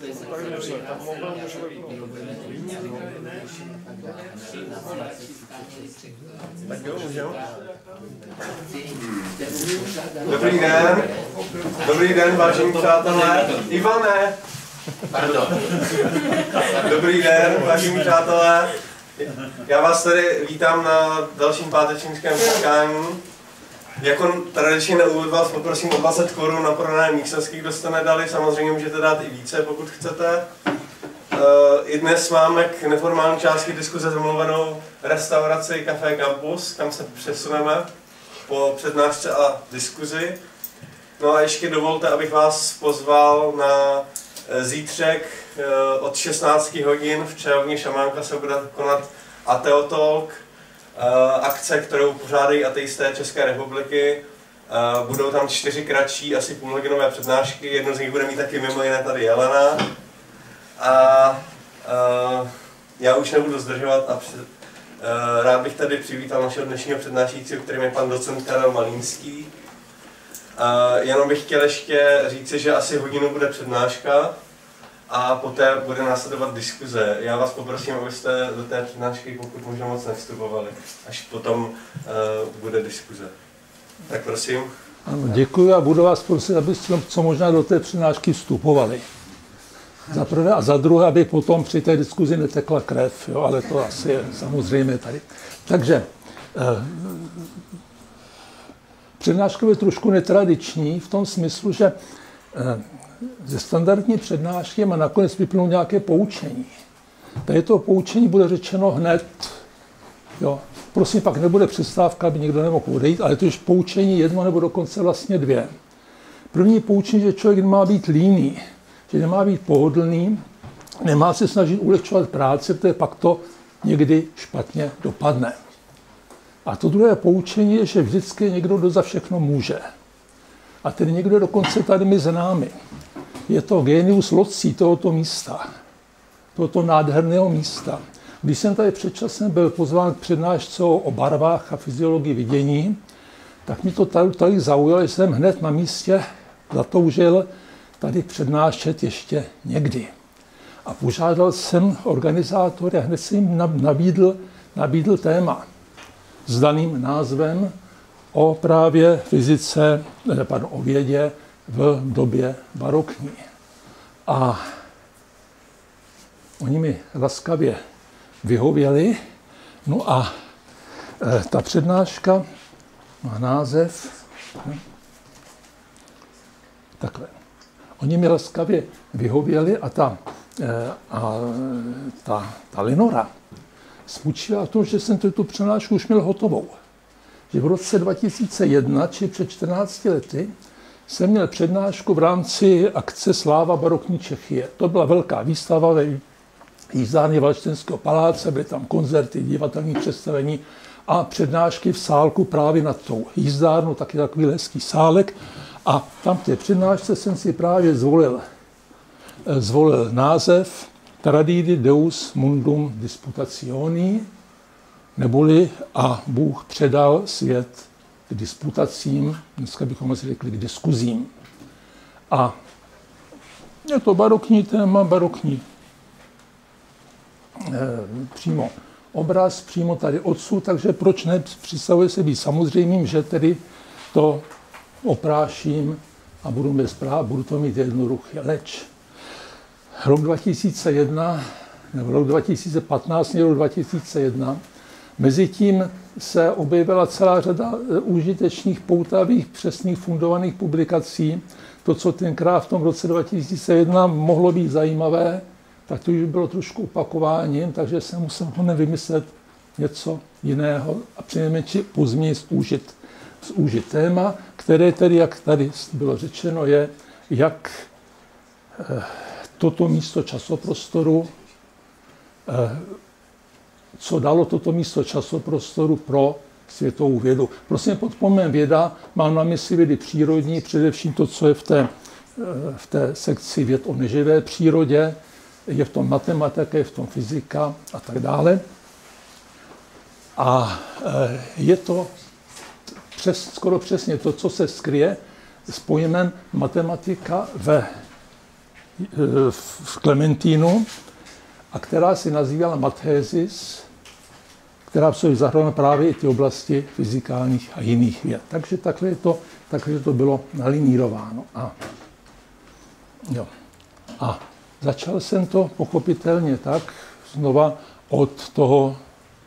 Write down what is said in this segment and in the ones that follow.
Dobrý den. Dobrý den, vážení přátelé. Ivane. Pardon. Dobrý den, vážení přátelé. Já vás tady vítám na dalším pátečnickém setkání. Jako tradičně na úvod vás poprosím o 20 korun na pronájem místností, kdo jste nedali. Samozřejmě můžete dát i více, pokud chcete. I dnes máme k neformální části diskuze zamluvenou restauraci Café Campus, kam se přesuneme po přednášce a diskuzi. No a ještě dovolte, abych vás pozval na zítřek od 16 hodin v čajovně Šamánka se bude konat Ateotalk, akce, kterou pořádají ateisté České republiky. Budou tam 4 kratší, asi půlhodinové přednášky, jednu z nich bude mít taky mimo jiné tady Jelena. A já už nebudu zdržovat a rád bych tady přivítal našeho dnešního přednášejícího, kterým je pan docent Karel Malínský. Jenom bych chtěl ještě říci, že asi hodinu bude přednáška a poté bude následovat diskuze. Já vás poprosím, abyste do té přednášky pokud možno moc nevstupovali, až potom bude diskuze. Tak prosím. Ano, děkuji a budu vás prosit, abyste co možná do té přednášky vstupovali. Za prvé a za druhé, aby potom při té diskuzi netekla krev, jo, ale to asi je samozřejmě tady. Takže přednáška je trošku netradiční v tom smyslu, že ze standardní přednášky má nakonec vyplynout nějaké poučení. Tady to poučení bude řečeno hned. Jo. Prosím, pak nebude přestávka, aby někdo nemohl odejít, ale to je poučení jedno nebo dokonce vlastně 2. První poučení, že člověk má být líný, že nemá být pohodlný, nemá se snažit ulehčovat práci, protože pak to někdy špatně dopadne. A to druhé poučení je, že vždycky někdo, kdo za všechno může. A ten někdo dokonce tady mezi námi. Je to genius loci tohoto místa, tohoto nádherného místa. Když jsem tady před časem byl pozván k přednášce o barvách a fyziologii vidění, tak mi to tady zaujalo, že jsem hned na místě zatoužil tady přednášet ještě někdy. A požádal jsem organizátory a hned jsem jim nabídl téma s daným názvem o právě fyzice, o vědě v době barokní. A oni mi laskavě vyhověli. No a ta přednáška má název takhle. Oni mi laskavě vyhověli a ta Lenora spočívá v tom, že jsem tu přednášku už měl hotovou. Že v roce 2001, či před 14 lety, jsem měl přednášku v rámci akce Sláva barokní Čechie. To byla velká výstava ve jízdárně Valštejnského paláce, byly tam koncerty, divadelní představení a přednášky v sálku právě nad tou jízdárnou, taky takový hezký sálek. A tam v té přednášce jsem si právě zvolil název Tradidi Deus Mundum Disputationi, neboli a Bůh předal svět k disputacím, dneska bychom asi řekli k diskuzím. A je to barokní téma, barokní přímo obraz, přímo tady odsud, takže proč ne, představuje se být samozřejmým, že tedy to opráším a budu to mít jednoduché. Leč rok 2001, nebo rok 2015, rok 2001, mezitím se objevila celá řada užitečných, poutavých, přesných, fundovaných publikací. To, co tenkrát v tom roce 2001 mohlo být zajímavé, tak to už bylo trošku opakováním, takže jsem musel vymyslet něco jiného a přinejmenším později zúžit téma, které tedy, jak tady bylo řečeno, je, jak toto místo časoprostoru, co dalo toto místo časoprostoru pro světovou vědu. Prosím, pod pojmem věda mám na mysli vědy přírodní, především to, co je v té sekci věd o neživé přírodě, je v tom matematika, je v tom fyzika a tak dále. A je to skoro přesně to, co se skryje s pojmem matematika ve v Klementínu a která se nazývala Mathesis, která v sobě zahrnula právě i ty oblasti fyzikálních a jiných věd. Takže takhle to bylo nalinírováno. A začal jsem to pochopitelně tak znova od toho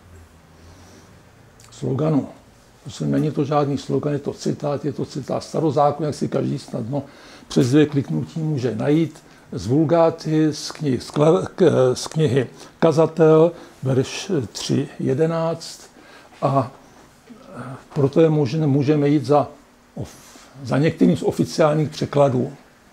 sloganu. Není to žádný slogan, je to citát Starozákon, jak si každý snadno přes 2 kliknutí může najít, z Vulgáty, z knihy Kazatel, verš 3.11 a proto je můžeme jít za některým z oficiálních překladů.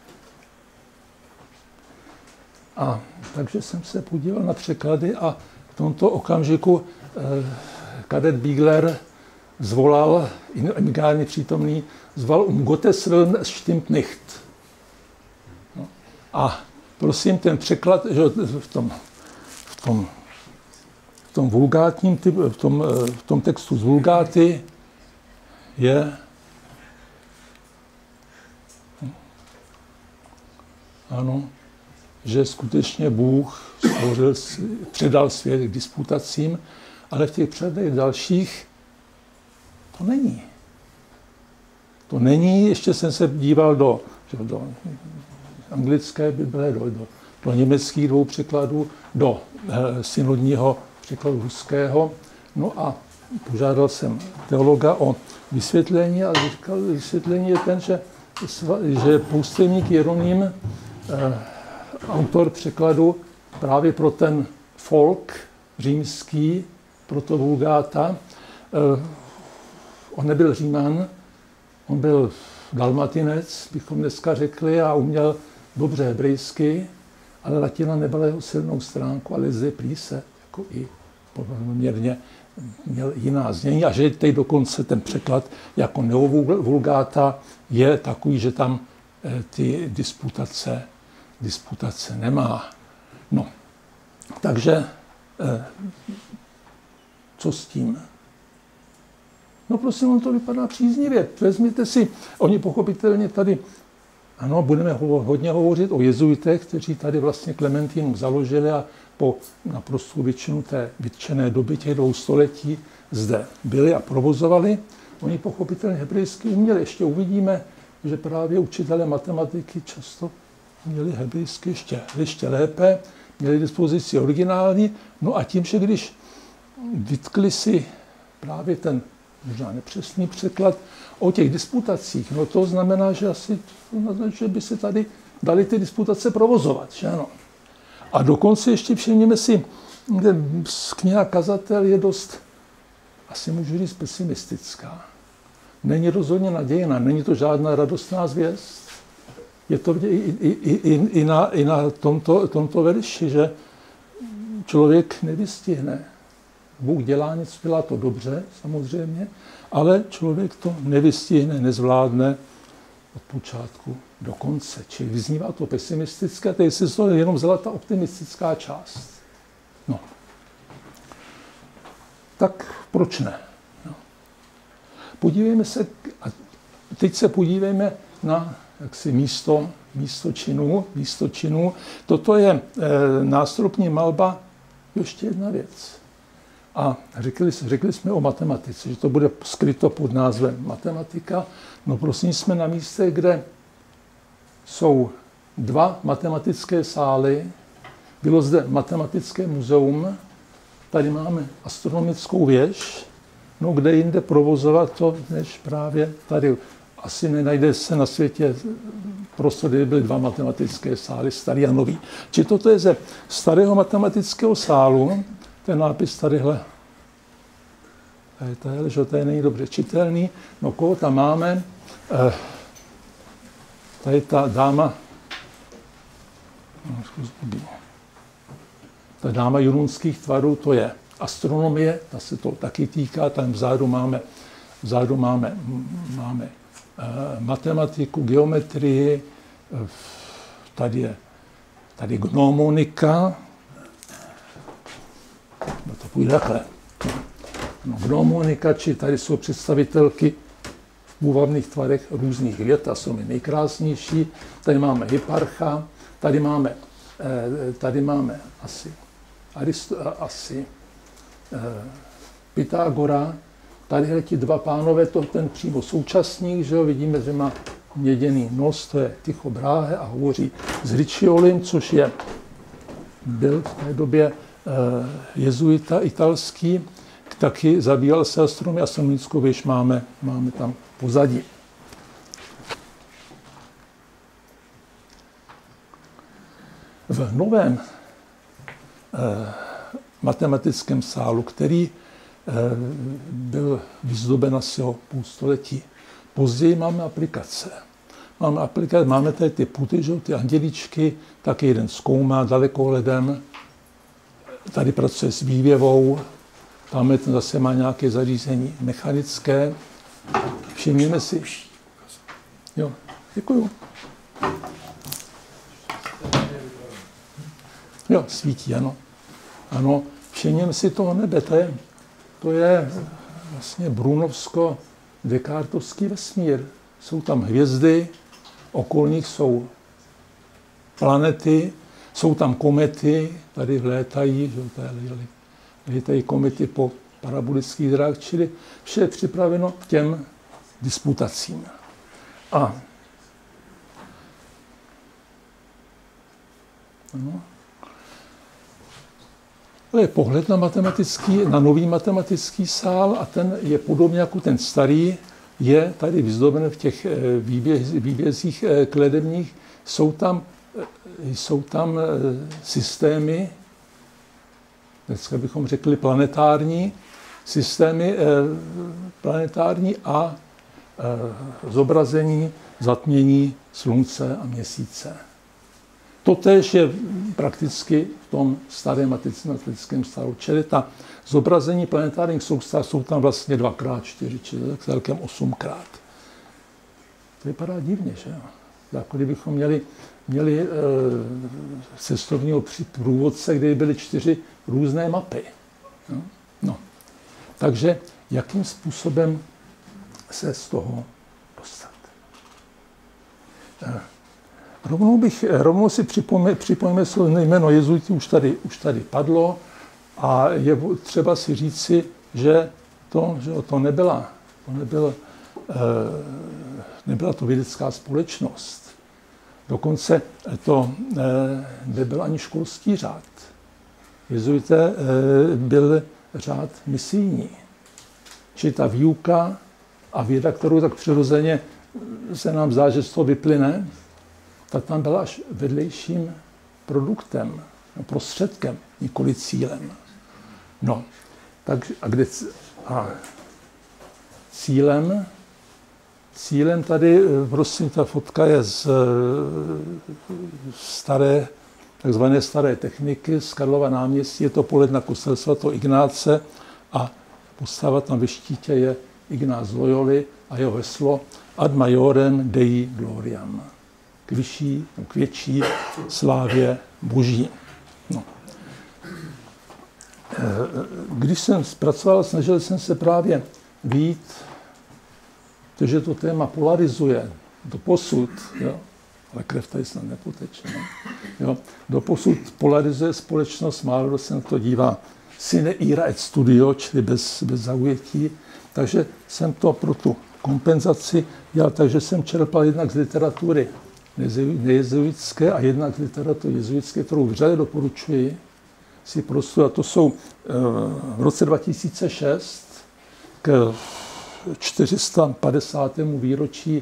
A takže jsem se podíval na překlady a v tomto okamžiku kadet Bigler zvolal, imigárně přítomný, zval Gottes Willen es stimmt nicht. No. A prosím, ten překlad, že v tom vulgátním typu, v tom textu z Vulgáty je ano, že skutečně Bůh předal svět k disputacím, ale v těch překladech dalších to není. To není, ještě jsem se díval do anglické Bible, do německých 2 překladů, do synodního překladu ruského. No a požádal jsem teologa o vysvětlení a vysvětlení je ten, že poustevník Jeroným, autor překladu právě pro ten folk římský, pro to Vulgáta, on nebyl Říman, on byl Dalmatinec, bychom dneska řekli, a uměl dobře hebrejsky, ale latina nebyla jeho silnou stránkou, ale zde prý se jako i poměrně měl jiná znění a že teď dokonce ten překlad jako neovulgáta je takový, že tam ty disputace nemá. No, takže co s tím? No prosím, on to vypadá příznivě. Vezměte si, oni pochopitelně tady, ano, budeme hodně hovořit o jezuitech, kteří tady vlastně Klementínu založili a po naprostou většinu té vytčené doby těch 2 století zde byli a provozovali. Oni pochopitelně hebrejsky uměli. Ještě uvidíme, že právě učitelé matematiky často měli hebrejsky ještě lépe, měli dispozici originální. No a tím, že když vytkli si právě ten možná nepřesný překlad o těch disputacích, no to znamená, že asi že by se tady dali ty disputace provozovat, že ano. A dokonce ještě všimněme si, kniha Kazatel je dost, asi můžu říct, pesimistická. Není rozhodně nadějná, není to žádná radostná zvěst. Je to i na tomto verši, že člověk nevystihne. Bůh dělá něco, dělá to dobře, samozřejmě, ale člověk to nevystihne, nezvládne od počátku do konce. Čili vyznívá to pesimistické, tady si to jenom vzala ta optimistická část. No. Tak proč ne? No. Podívejme se, a teď se podívejme na jaksi místo činu. Toto je nástropní malba, ještě jedna věc. A řekli jsme o matematice, že to bude skryto pod názvem matematika. No prosím, jsme na místě, kde jsou 2 matematické sály. Bylo zde matematické muzeum, tady máme astronomickou věž, no kde jinde provozovat to, než právě tady. Asi nenajde se na světě prostor, kde byly 2 matematické sály, starý a nový. Či toto je ze starého matematického sálu, ten nápis tadyhle, že tady není dobře čitelný. No koho tam máme? Tady ta dáma, jurunských tvarů, to je astronomie, ta se to taky týká, tam vzadu máme matematiku, geometrii, tady je gnomonika, no to půjde takhle. No, gnomonika, či tady jsou představitelky v půvabných tvarech různých věd, a jsou mi nejkrásnější. Tady máme Hipparcha, tady máme asi Pythagora, tady ti dva pánové, to ten přímo současník, že jo, vidíme, že má měděný nos, to je Tycho Brahe a hovoří s Ricciolim, což byl v té době jezuita italský, taky zabýval se astronomii, astronomickou věž máme tam pozadí. V novém matematickém sálu, který byl vyzdoben asi o půlstoletí, později máme aplikace. Máme tady ty puty, že, ty andělíčky, taky jeden zkoumá dalekohledem, tady pracuje s vývěvou, tamhle ten zase má nějaké zařízení mechanické. Všimněme si. Jo, děkuju. Jo, svítí, ano. Ano, všimněme si toho nebe, to je vlastně brunovsko-descartovský vesmír. Jsou tam hvězdy, okolních jsou planety, jsou tam komety, tady létají, že tady létají komety po parabolických drahách, čili vše je připraveno k těm disputacím. A ano. To je pohled na nový matematický sál a ten je podobně jako ten starý, je tady vyzdoben v těch výbězích kledebních. Jsou tam systémy, dneska bychom řekli planetární, systémy planetární a zobrazení zatmění slunce a měsíce. Totéž je prakticky v tom starém matematickém stavu. Čili ta zobrazení planetárních soustav jsou tam vlastně 2x4, čili celkem 8x. To vypadá divně, že jo? Jako kdybychom měli cestovního průvodce, kde byly 4 různé mapy. No. Takže jakým způsobem se z toho dostat? Rovnou si připomeňme své jméno jezuitů, už tady padlo a je třeba si říci, že to nebyla to vědecká společnost. Dokonce to nebyl ani školský řád. Jezuité byl řád misijní. Čili ta výuka a věda, kterou tak přirozeně se nám zdá, že z toho vyplyne, tak tam byla až vedlejším produktem, prostředkem, nikoli cílem. No, takže cílem tady, prosím, ta fotka je z takzvané staré techniky, z Karlova náměstí, je to pohled na kostel sv. Ignáce a postava tam ve štítě je Ignác Loyoli a jeho heslo Ad majorem Dei gloriam. K větší slávě Boží. No. Když jsem zpracoval, snažil jsem se právě vyjít, protože to téma polarizuje doposud, jo, ale krev tady snad nepoteče, jo, doposud polarizuje společnost, málo kdo se na to dívá sine ira et studio, čili bez zaujetí, takže jsem to pro tu kompenzaci dělal, takže jsem čerpal jednak z literatury nejezuitské a jednak z literatury jezuitské, kterou vřele doporučuji si prostudovat. To jsou v roce 2006 k 450. výročí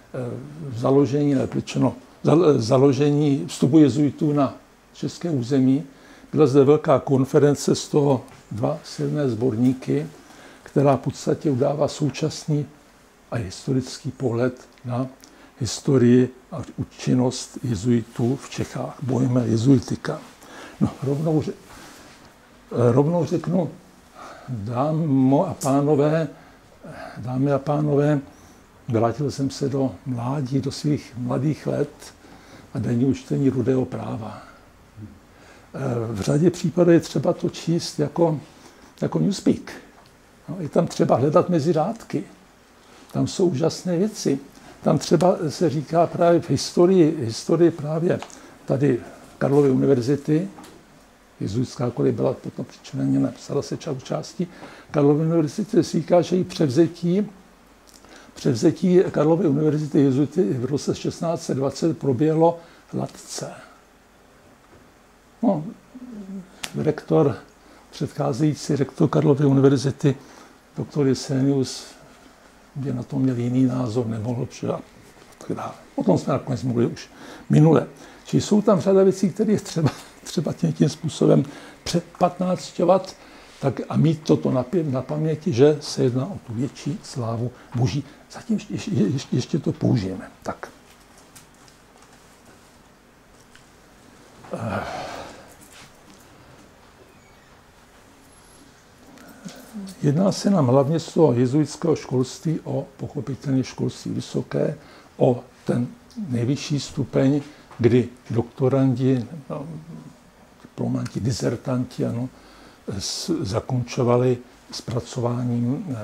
založení vstupu jezuitů na české území. Byla zde velká konference, z toho 2 silné sborníky, která v podstatě udává současný a historický pohled na historii a činnost jezuitů v Čechách, Bohemia jezuitika. No, rovnou řeknu, dámy a pánové, vrátil jsem se do mládí, do svých mladých let a denní čtení Rudého práva. V řadě případů je třeba to číst jako newspeak. No, je tam třeba hledat mezi řádky. Tam jsou úžasné věci. Tam třeba se říká právě v historii právě tady Karlovy univerzity, jezuitská kolik byla potom přičleněna, psala se části Karlovy univerzity, se říká, že i převzetí Karlovy univerzity jezuity v roce 1620 proběhlo hladce. No, předcházející rektor Karlovy univerzity, doktor Jesenius, kde na to měl jiný názor, nemohl přidat. O tom jsme nakonec mluvili už minule. Čili jsou tam řada věcí, které je třeba tím způsobem přepatnácťovat tak a mít toto na paměti, že se jedná o tu větší slávu Boží. Zatím ještě to použijeme. Tak. Jedná se nám hlavně z toho jezuitského školství o pochopitelně školství vysoké, o ten nejvyšší stupeň, kdy doktorandi, diplomanti, dizertanti zakončovali zpracováním,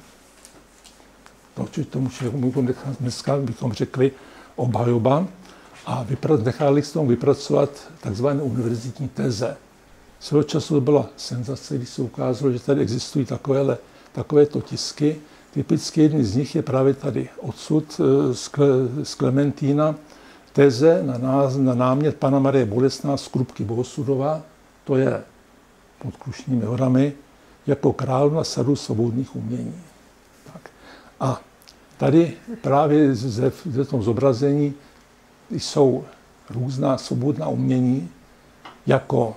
tomu dneska bychom řekli obhajoba, a nechali z toho vypracovat takzvané univerzitní teze. Svého času to byla senzace, když se ukázalo, že tady existují takovéto tisky. Typicky jedný z nich je právě tady odsud z Klementína, teze na námět pana Marie Bolesná z Krupky Bohosudova, to je pod Krušnými horami, jako královna sadu svobodných umění. Tak. A tady právě v tom zobrazení jsou různá svobodná umění, jako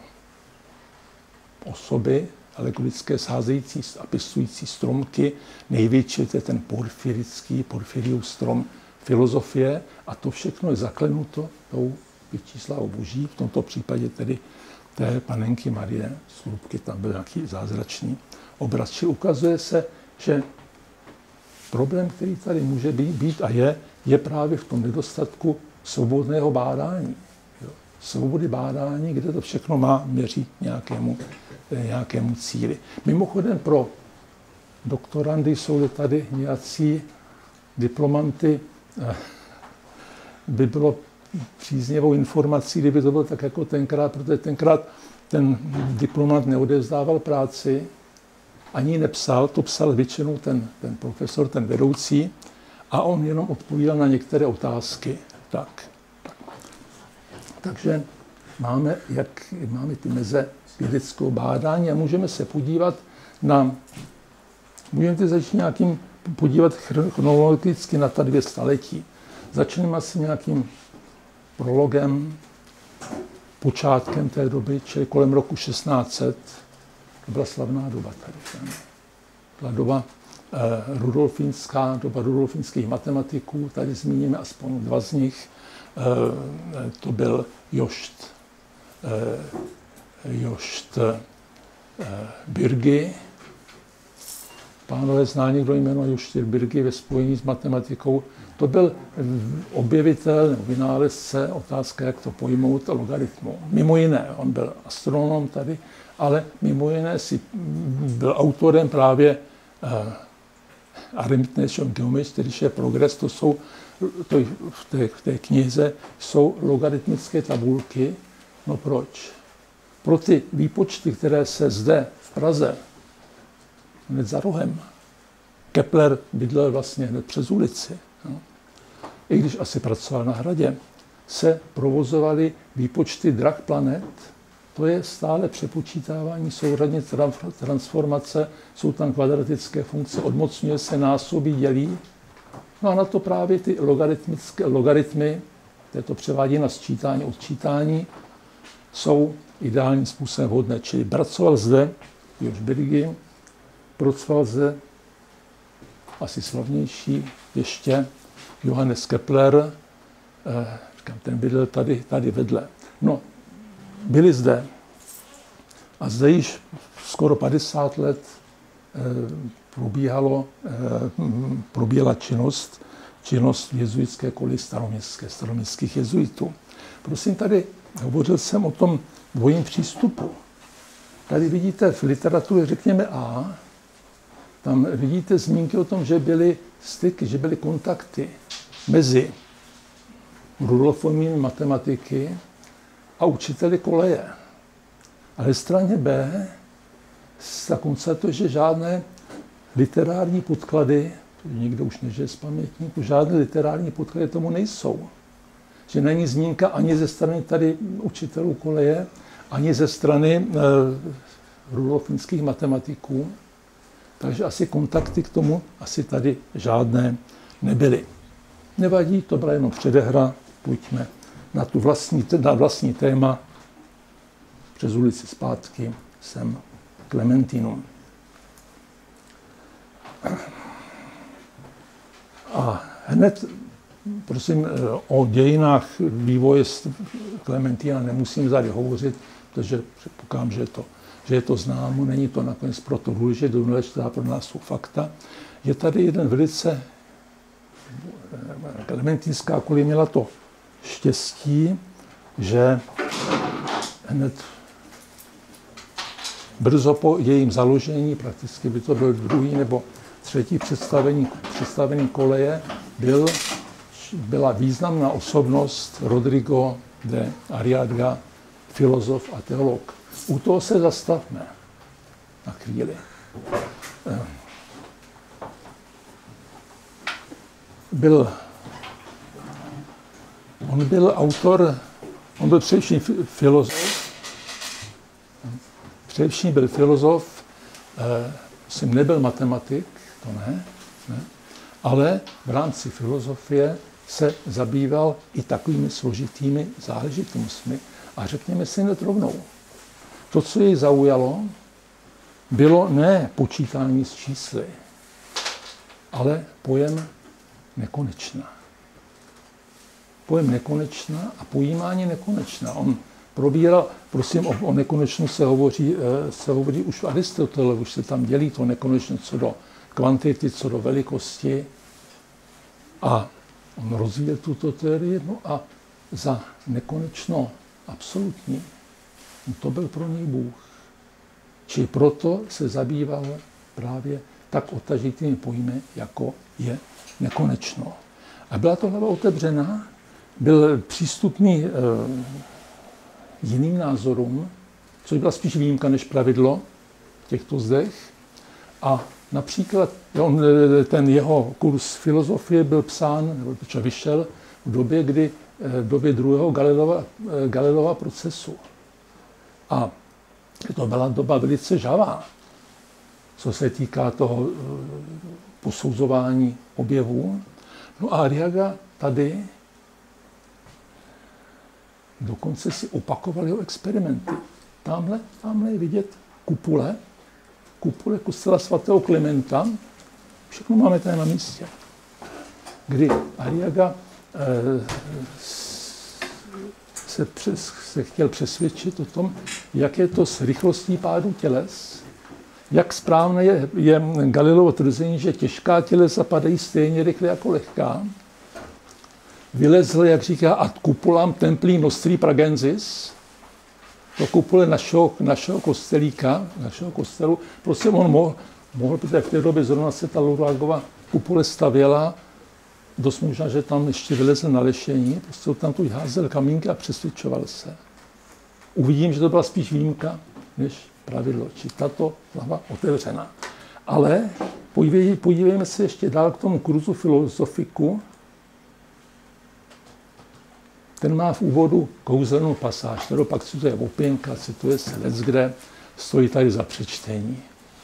osoby alegorické sázející a pěstující stromky. Největší je ten Porfiriův strom filozofie, a to všechno je zaklenuto tou větší slávou Boží, v tomto případě tedy té panenky Marie z Krupky, tam byl nějaký zázračný obraz. Čili ukazuje se, že problém, který tady může být a je právě v tom nedostatku svobodného bádání. Svobody bádání, kde to všechno má měřit nějakému cíli. Mimochodem pro doktorandy jsou tady nějací diplomanty, by bylo příznivou informací, kdyby to bylo tak jako tenkrát, protože tenkrát ten diplomant neodevzdával práci, ani nepsal, to psal většinou ten profesor, ten vedoucí, a on jenom odpovídal na některé otázky. Takže máme ty meze vědeckého bádání a můžeme se podívat můžeme začít podívat chronologicky na ta 2 staletí. Začneme asi nějakým prologem, počátkem té doby, čili kolem roku 1600. To byla slavná doba tady. Byla doba rudolfínská, doba rudolfínských matematiků. Tady zmíníme aspoň 2 z nich. To byl Jošt Bürgi. Pánové, zná někdo jméno Jošt Bürgi ve spojení s matematikou? To byl objevitel nebo vynálezce, otázka, jak to pojmout, logaritmu. Mimo jiné, on byl astronom tady, ale mimo jiné byl autorem právě Arithmetic Geometrische Progress, v té knize jsou logaritmické tabulky. No proč? Pro ty výpočty, které se zde v Praze, hned za rohem, Kepler bydlel vlastně hned přes ulici, no. I když asi pracoval na Hradě, se provozovaly výpočty drah planet, to je stále přepočítávání, souřadně transformace, jsou tam kvadratické funkce, odmocňuje se, násobí, dělí. No a na to právě ty logaritmy, které to převádí na sčítání, odčítání, jsou ideálním způsobem vhodné. Čili pracoval zde Jošt Bürgi, pracoval zde asi slavnější ještě Johannes Kepler, ten bydlel tady vedle. No, byli zde a zde již skoro 50 let probíhala činnost jezuitské koly staroměstských jezuitů. Prosím, tady hovořil jsem o tom dvojím přístupu. Tady vidíte v literatuře, řekněme A, tam vidíte zmínky o tom, že byly styky, že byly kontakty mezi Rudolfovými matematiky a učiteli koleje. Ale na straně B se konstatuje, že žádné literární podklady, nikdo už nežije z pamětníku, žádné literární podklady tomu nejsou. Že není zmínka ani ze strany tady učitelů koleje, ani ze strany rudolfinských matematiků. Takže asi kontakty k tomu asi tady žádné nebyly. Nevadí, to byla jenom předehra, pojďme na vlastní téma. Přes ulici zpátky jsem Klementinum. A hned, prosím, o dějinách vývoje Klementina nemusím tady hovořit, protože předpokládám, že je to známo, není to nakonec proto důležité, pro nás jsou fakta. Je tady jeden velice, Klementinská kolej měla to štěstí, že hned brzo po jejím založení, prakticky by to byl druhý nebo třetí představení koleje, byla významná osobnost Rodrigo de Arriaga, filozof a teolog. U toho se zastavme na chvíli. On byl autor, on byl především filozof, nebyl matematik, to ne, ale v rámci filozofie se zabýval i takovými složitými záležitostmi. A řekněme si hned rovnou, to, co jej zaujalo, bylo ne počítání s čísly, ale pojem nekonečna. Pojem nekonečna a pojímání nekonečna. On probíral, prosím, o nekonečnu se hovoří už v Aristotele, už se tam dělí to nekonečno co do kvantity, co do velikosti. A on rozvíjel tuto teorii, no a za nekonečno absolutní. No to byl pro něj Bůh. Čili proto se zabýval právě tak odtažitými pojmy, jako je nekonečno. A byla to hlava otevřená, byl přístupný jiným názorům, což byla spíš výjimka než pravidlo v těchto zdech. A například ten jeho kurz filozofie byl psán, nebo vyšel v době druhého Galileova procesu. A to byla doba velice žhavá, co se týká toho posouzování objevů. No a Arriaga tady dokonce si opakoval jeho experimenty. Tamhle je vidět kupule kostela svatého Klementa. Všechno máme tady na místě. Kdy Arriaga se chtěl přesvědčit o tom, jak je to s rychlostí pádu těles, jak správné je Galileovo tvrzení, že těžká tělesa padají stejně rychle jako lehká. Vylezl, jak říká, ad cupulam templi nostri pragensis, do kupule našeho kostelíka, našeho kostelu. Prostě on mohl, protože v té době zrovna se ta Lauragova kupule stavěla, dost možná, že tam ještě vylezl na lešení, prostě tam tu házel kamínky a přesvědčoval se. Uvidím, že to byla spíš výjimka než pravidlo, či tato hlava otevřená. Ale podívejme se ještě dál k tomu kurzu filozofiku. Ten má v úvodu kouzelnou pasáž, kterou pak cituje Opěnka, cituje se leckde, stojí tady za přečtení.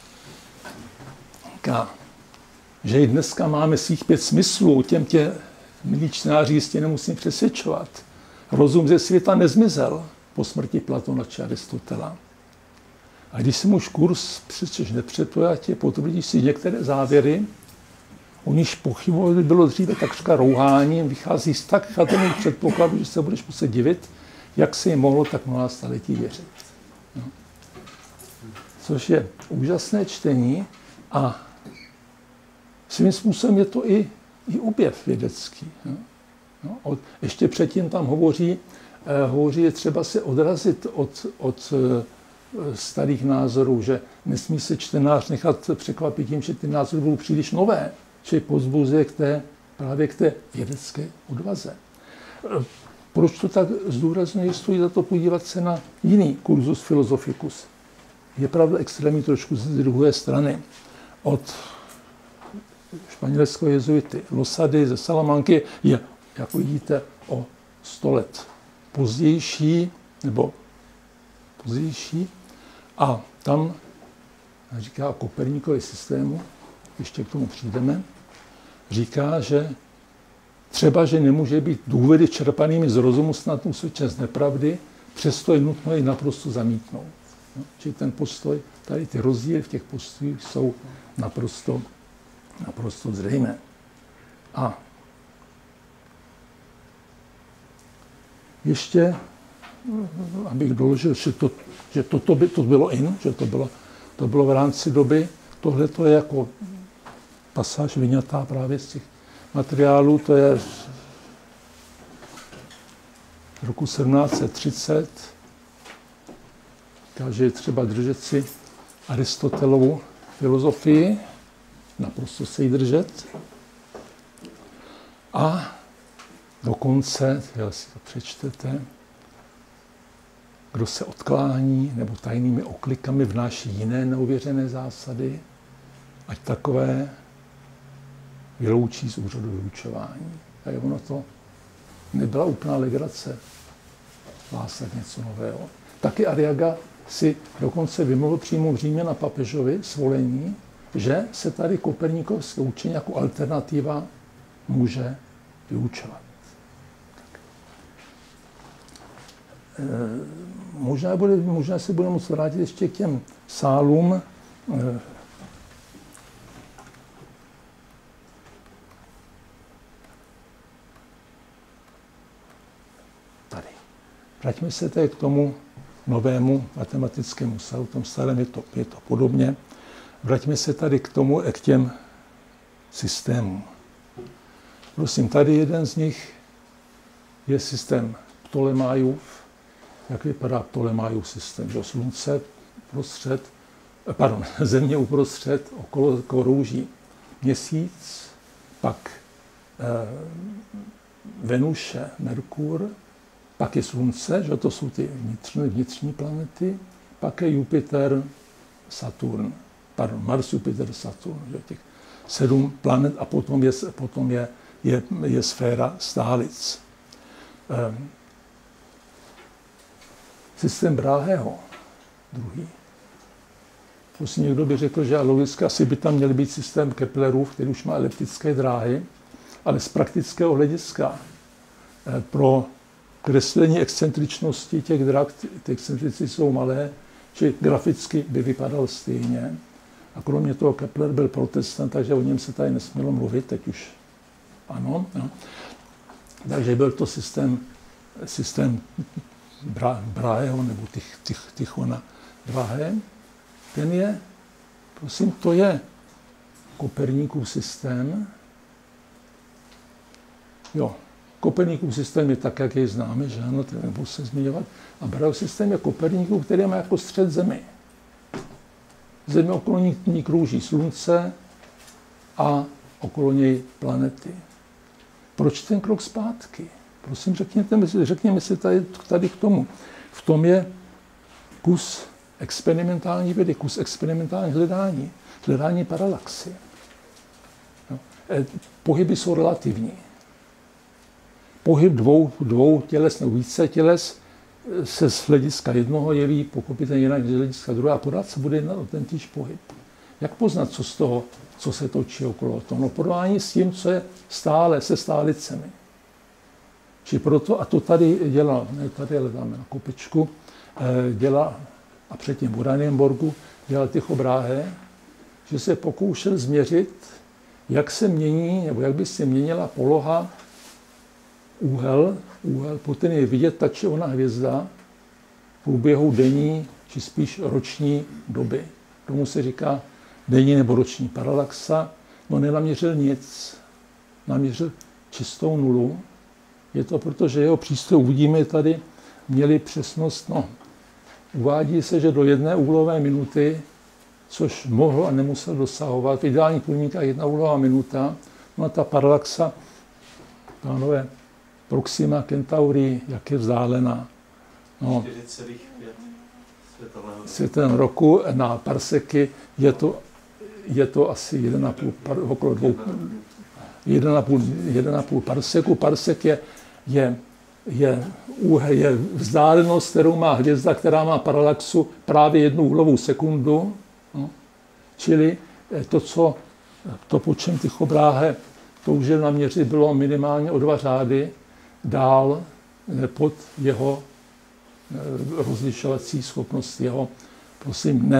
Říká, že i dneska máme svých 5 smyslů, tě milí čtenáři jistě nemusím přesvědčovat. Rozum ze světa nezmizel po smrti Platona či Aristotela. A když si už kurz přečteš nepředpojatě, potvrdíš si některé závěry, o níž pochybovat bylo dříve takřka rouháním, vychází z tak chatrných předpokladů, že se budeš muset divit, jak se jim mohlo tak mnoha staletí věřit. No. Což je úžasné čtení a svým způsobem je to i objev vědecký. No. Ještě předtím tam hovoří, je třeba se odrazit od starých názorů, že nesmí se čtenář nechat překvapit tím, že ty názory budou příliš nové, čili povzbuzuje právě k té vědecké odvaze. Proč to tak zdůrazňuji? Stojí za to podívat se na jiný kursus Philosophicus. Je pravda extrémní trošku z druhé strany. Od španělského jezuity Losady ze Salamanky je, jak vidíte, o 100 let pozdější, a tam říká o Koperníkově systému, ještě k tomu přijdeme, říká, že třeba, že nemůže být důvody čerpanými z rozumu snad usvědčen z nepravdy, přesto je nutno ji naprosto zamítnout. No, čili ten postoj, tady ty rozdíly v těch postojích jsou naprosto zřejmé. A ještě, abych doložil, že to bylo že to bylo v rámci doby, tohle to je jako pasáž vyňatá právě z těch materiálů, to je z roku 1730, že je třeba držet si Aristotelovu filozofii, naprosto se jí držet. A dokonce, si to přečtete, kdo se odklání nebo tajnými oklikami vnáší jiné neuvěřené zásady, ať takové vyloučí z úřadu vyučování. A ono to nebyla úplná legrace hlásat něco nového. Taky Arriaga si dokonce vymluvil přímo v Římě na papežovi svolení, že se tady koperníkovské učení jako alternativa může vyučovat. Možná se budeme moct vrátit ještě k těm sálům. Tady. Vraťme se tedy k tomu novému matematickému sálu. V tom starém je to podobně. Vraťme se tady k těm systémům. Prosím, tady jeden z nich je systém Ptolemaiův. Jak vypadá Ptolemaiův systém? Že slunce země uprostřed, okolo krouží měsíc, pak Venuše, Merkur, pak je slunce, že to jsou ty vnitřní planety, pak je Jupiter, Saturn, Mars, Jupiter, Saturn, že těch 7 planet a potom je sféra stálic. Systém Braheho, druhý. Prostě někdo by řekl, že logicky asi by tam měl být systém Keplerův, který už má eliptické dráhy, ale z praktického hlediska pro kreslení excentričnosti těch drah, ty excentrici jsou malé, či graficky by vypadal stejně. A kromě toho Kepler byl protestant, takže o něm se tady nesmělo mluvit, teď už ano. No. Takže byl to systém Braheho nebo Tychona Brahe. Ten je, prosím, to je Koperníkův systém. Jo, Koperníkův systém je tak, jak jej známe, že ano, to nebudu se zmiňovat. A Brahův systém je Koperníkův, který má jako střed Zemi. Země okolo ní krouží slunce a okolo něj planety. Proč ten krok zpátky? Prosím, řekněme si tady k tomu. V tom je kus experimentální vědy, kus experimentální hledání paralaxy. No. Pohyby jsou relativní. Pohyb dvou těles nebo více těles se z hlediska jednoho jeví pochopitelně jinak z hlediska druhého a pořád se bude jednat o ten týž pohyb. Jak poznat, co z toho, co se točí okolo toho? No, porovnání s tím, co je stále se stálicemi. Či proto, a to tady dělal, tady hledáme na kopečku, a předtím v Uranienborgu dělal Tycho Brahe, že se pokoušel změřit, jak se mění, nebo jak by se měnila poloha, úhel, potom je vidět ta či ona hvězda v průběhu denní, či spíš roční doby. Tomu se říká denní nebo roční paralaxa. No nenaměřil nic, naměřil čistou nulu. Je to proto, že jeho přístroj, uvidíme tady, měli přesnost, uvádí se, že do 1 úhlové minuty, což mohl a nemusel dosahovat, v ideálních podmínkách 1 úhlová minuta, no a ta paralaxa, pánové, Proxima Centauri, jak je vzdálená. No, 4,5 světelného roku na parseky je to asi 1,5, okolo 1,5 parseku. Parsek je vzdálenost, kterou má hvězda, která má paralaxu právě 1 úhlovou sekundu. No. Čili to, po čem Tycho Brahe toužil naměřit, bylo minimálně o 2 řády dál pod jeho rozlišovací schopnost, jeho, prosím,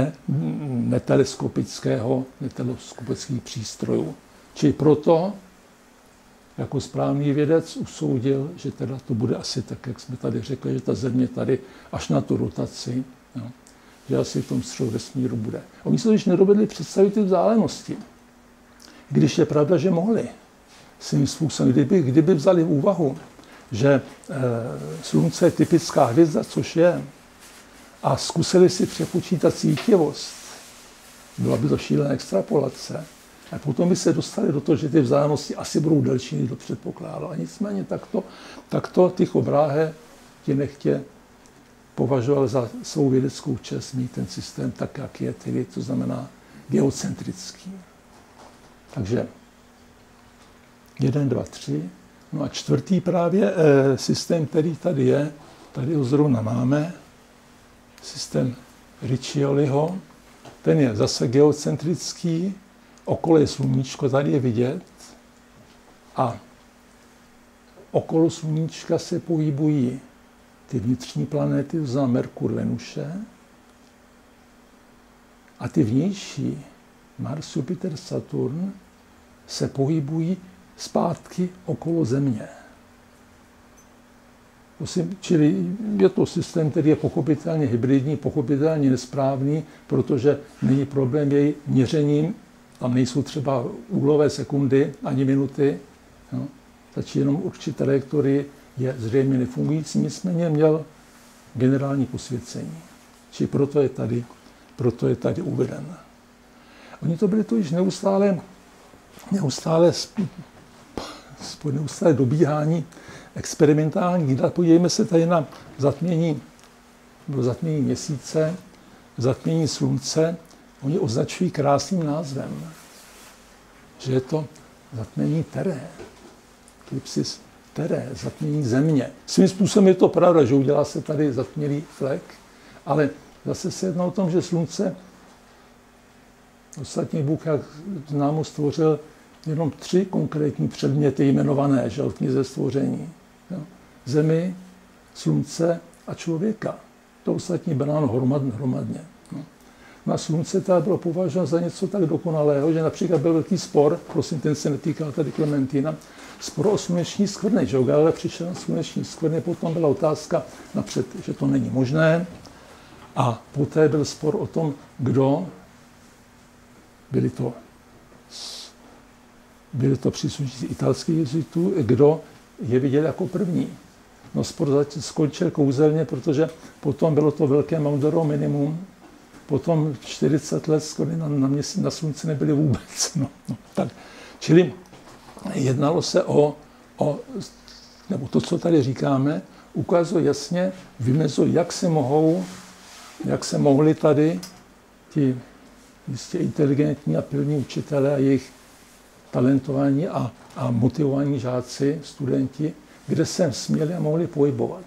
neteleskopických přístrojů. Čili proto, jako správný vědec, usoudil, že teda to bude asi tak, jak jsme tady řekli, že ta Země tady až na tu rotaci, no, že asi v tom středu vesmíru bude. Oni se totiž nedovedli představit ty vzdálenosti. Když je pravda, že mohli svým způsobem, kdyby vzali v úvahu, že Slunce je typická hvězda, což je, a zkusili si přepočítat sítivost, byla by to šílená extrapolace, a potom by se dostali do toho, že ty vzdálenosti asi budou delší, než to předpokládalo. A nicméně takto Tycho Brahe ti nechtě považoval za svou vědeckou čest mít ten systém tak, jak je, tedy, to znamená geocentrický. Takže 1, 2, 3. No a 4. právě systém, který tady je, tady ho zrovna máme, systém Riccioliho, ten je zase geocentrický, okolo je sluníčko, tady je vidět, a okolo sluníčka se pohybují ty vnitřní planety, to znamená Merkur, Venuše, a ty vnější, Mars, Jupiter, Saturn, se pohybují zpátky okolo Země. Čili je to systém, který je pochopitelně hybridní, pochopitelně nesprávný, protože není problém jej měřením, tam nejsou třeba úhlové sekundy ani minuty, no. Stačí jenom určité trajektorie, je zřejmě nefungující, nicméně měl generální posvěcení. Čili proto je tady uveden. Oni to byli to již neustále dobíhání experimentální dat. Podívejme se tady na zatmění měsíce, zatmění slunce. Oni označují krásným názvem, že je to zatmění Teré, Eclipsis Teré, zatmění Země. Svým způsobem je to pravda, že udělá se tady zatmělý flek, ale zase se jedná o tom, že slunce, ostatně Bůh, jak známo, stvořil jenom 3 konkrétní předměty jmenované, že, v knize Stvoření. Jo. Zemi, slunce a člověka. To ostatní bráno hromadně. No a slunce teda bylo považováno za něco tak dokonalého, že například byl velký spor, prosím, ten se netýkal tady Klementina, spor o sluneční skvrny, že Galileo přišel na sluneční skvrny, potom byla otázka napřed, že to není možné, a poté byl spor o tom, kdo, byli to příslušníci italských jezitů, kdo je viděl jako první. No spor skončil kouzelně, protože potom bylo to velké Maundero minimum, potom 40 let skoro na slunci nebyly vůbec. No, tak. Čili jednalo se nebo to, co tady říkáme, ukazuje jasně, vymezuje, jak se mohli tady ti jistě inteligentní a pilní učitelé a jejich talentovaní a motivovaní žáci, studenti, kde se směli a mohli pohybovat.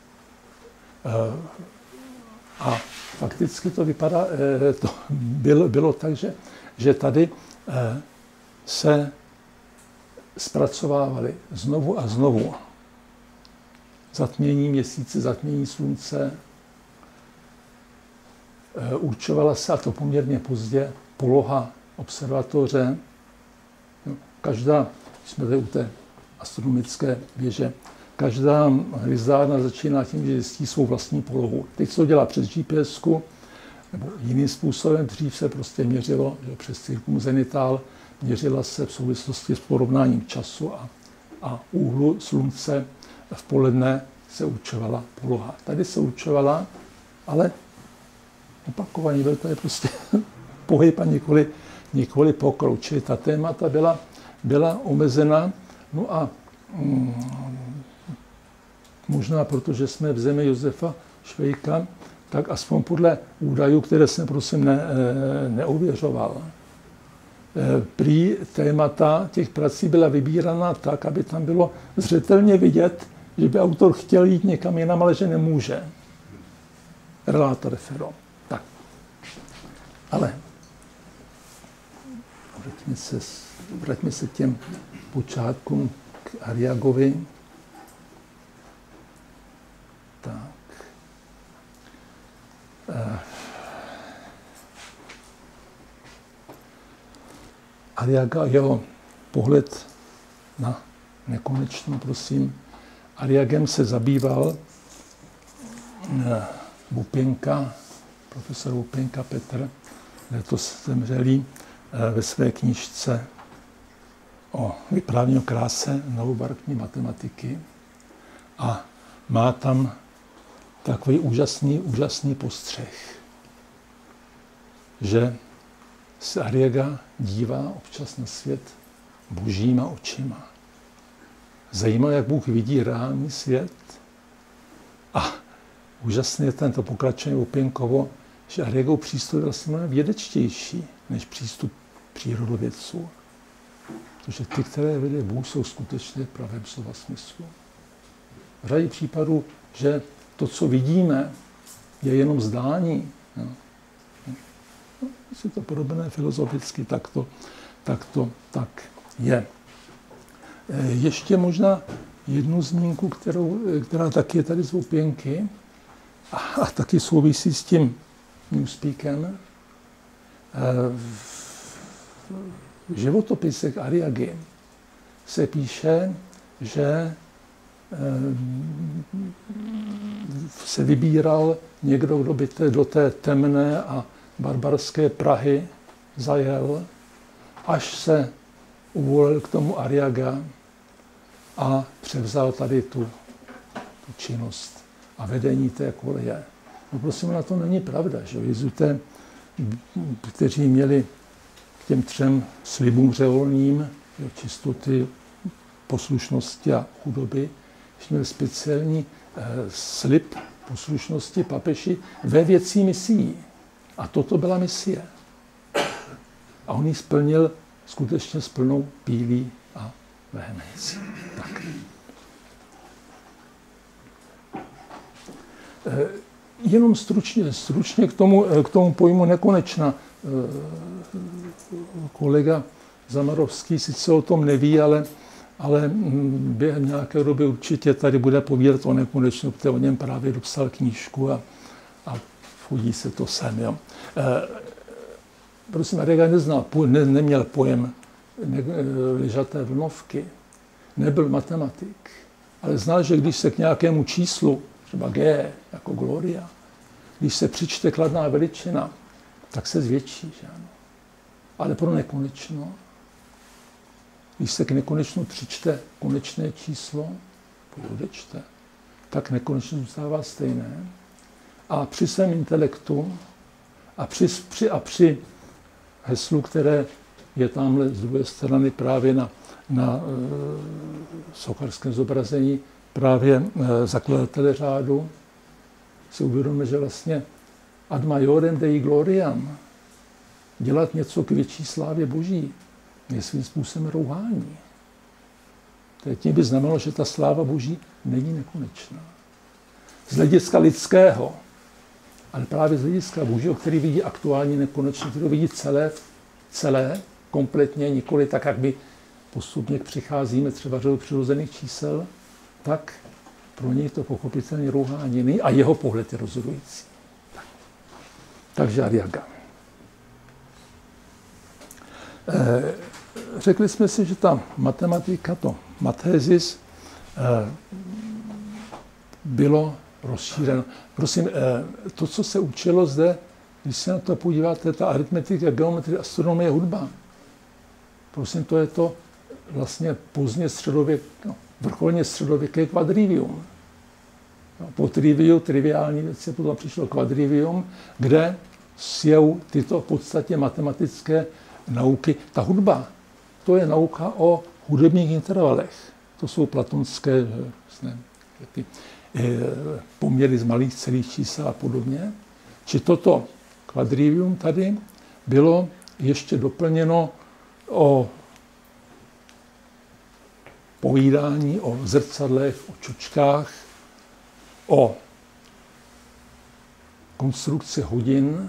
A fakticky to vypadá, to bylo tak, že tady se zpracovávaly znovu a znovu zatmění měsíce, zatmění slunce, určovala se, a to poměrně pozdě, poloha observatoře. Každá, jsme tady u té astronomické věže, každá hvězdárna začíná tím, že zjistí svou vlastní polohu. Teď se to dělá přes GPSku, nebo jiným způsobem. Dřív se prostě měřilo, že přes cirkumzenitál, měřila se v souvislosti s porovnáním času a úhlu slunce. V poledne se určovala poloha. Tady se určovala, ale opakovaně, byl to je prostě pohyb a nikoli pokrok. Čili ta témata byla omezena. No a možná protože jsme v zemi Josefa Švejka, tak aspoň podle údajů, které jsem prosím neověřoval. Prý témata těch prací byla vybírána tak, aby tam bylo zřetelně vidět, že by autor chtěl jít někam jinam, ale že nemůže. Relato refero. Tak. Ale vraťme se k těm počátkům k Arriagovi. Tak. Arriaga, jeho pohled na nekonečno, prosím. Arriagem se zabýval Bupěnka, profesor Bupěnka Petr, letos zemřelý, ve své knížce o vyprávění o kráse novobarokní matematiky. A má tam takový úžasný postřeh, že se Arriaga dívá občas na svět božíma očima. Zajímá, jak Bůh vidí reálný svět. A úžasné je tento pokračování Bupěnkovo, že Arriagův přístup je vlastně mnohem vědečtější než přístup přírodovědců. Protože ty, které vede Bůh, jsou skutečně v pravém slova smyslu. V řadě případů, že to, co vidíme, je jenom zdání. Je to podobné filozoficky, tak je. Ještě možná jednu zmínku, která taky je tady z Bupěnky a taky souvisí s tím newspeakem. V životopisech Arriagy se píše, že se vybíral někdo, kdo by do té temné a barbarské Prahy zajel, až se uvolil k tomu Arriaga a převzal tady tu činnost a vedení té koleje. No prosím, na to není pravda, že jezuité, kteří měli k těm 3 slibům řeholním, čistoty, poslušnosti a chudoby, měli speciální slib poslušnosti papeži ve věcí misií. A toto byla misie. A on ji splnil skutečně s plnou pílí a vehemencí. Tak. Jenom stručně k tomu pojmu nekonečna. Kolega Zamarovský sice o tom neví, ale během nějaké doby určitě tady bude povídat o nekonečnu, protože o něm právě dopsal knížku a chodí se to sem. Jo. Prosím, Arriaga neměl pojem ležaté vlnovky, nebyl matematik, ale znal, že když se k nějakému číslu, třeba G, jako Gloria, když se přičte kladná veličina, tak se zvětší. Že ano? Ale pro nekonečno, když se k nekonečnu přičte konečné číslo, odečte, tak nekonečno zůstává stejné. A při svém intelektu a při heslu, které je tamhle z druhé strany právě na sochařském zobrazení právě zakladatele řádu, si uvědomíme, že vlastně ad majorem dei gloriam, dělat něco k větší slávě Boží, je svým způsobem rouhání. Tím by znamenalo, že ta sláva Boží není nekonečná. Z hlediska lidského, ale právě z hlediska Božího, který vidí aktuální nekonečně, který vidí celé, kompletně, nikoli tak, jak by postupně přicházíme třeba do přirozených čísel, tak pro něj to pochopitelně rouhání není a jeho pohled je rozhodující. Takže Arriaga. Řekli jsme si, že ta matematika, to matézis, bylo rozšířeno. Prosím, to, co se učilo zde, když se na to podíváte, ta aritmetika, geometrie, astronomie, hudba. Prosím, to je to vlastně pozdně vrcholně středověké quadrivium. Po triviu, triviální věci, potom přišlo quadrivium, kde jsou tyto v podstatě matematické nauky. Ta hudba, to je nauka o hudebních intervalech. To jsou platonské poměry z malých celých čísel a podobně. Či toto kvadrivium tady bylo ještě doplněno o povídání o zrcadlech, o čočkách, o konstrukci hodin.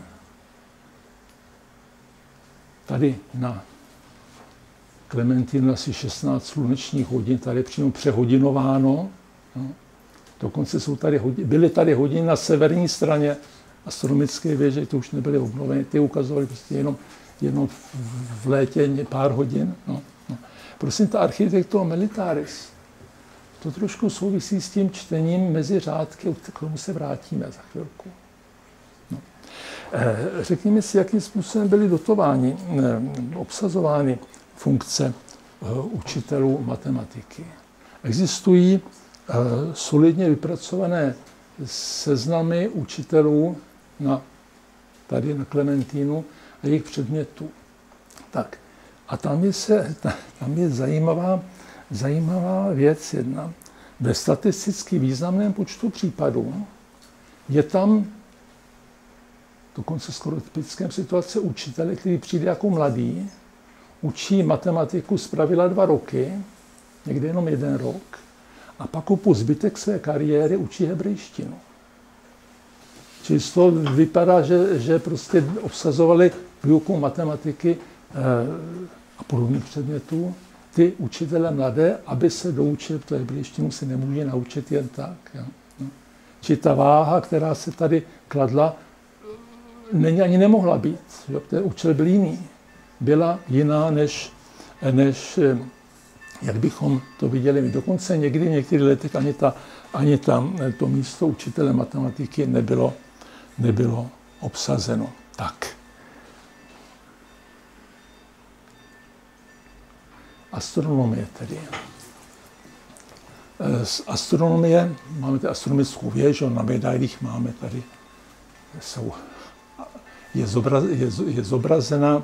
Tady na Klementínu asi 16 slunečních hodin, tady přímo přehodinováno. No. Dokonce byly tady hodiny na severní straně astronomické věže, to už nebyly obnoveny, ty ukazovaly prostě jenom v létě pár hodin. No. Prosím, ta architektura militaris, to trošku souvisí s tím čtením mezi řádky, k tomu se vrátíme za chvilku. No. Řekněme si, jakým způsobem byly dotovány, obsazovány funkce učitelů matematiky. Existují solidně vypracované seznamy učitelů tady na Klementínu a jejich předmětů. Tak. A tam je zajímavá věc jedna. Ve statisticky významném počtu případů je tam dokonce skoro typickém situace učitele, který přijde jako mladý, učí matematiku zpravidla 2 roky, někdy jenom 1 rok, a pak po zbytek své kariéry učí hebrejštinu. Čili z toho vypadá, že prostě obsazovali výuku matematiky a podobných předmětů ty učitele mladé, aby se doučili, protože hebrejštinu se nemůže naučit jen tak. Jo. No. Čili ta váha, která se tady kladla, ani nemohla být. Jo. Ten účel byl jiný. Byla jiná, než jak bychom to viděli my. Dokonce někdy v některých letech ani to místo učitele matematiky nebylo obsazeno. Tak. Astronomie tedy. Z astronomie, máme tady astronomickou věž, na medailích máme tady, je zobrazena.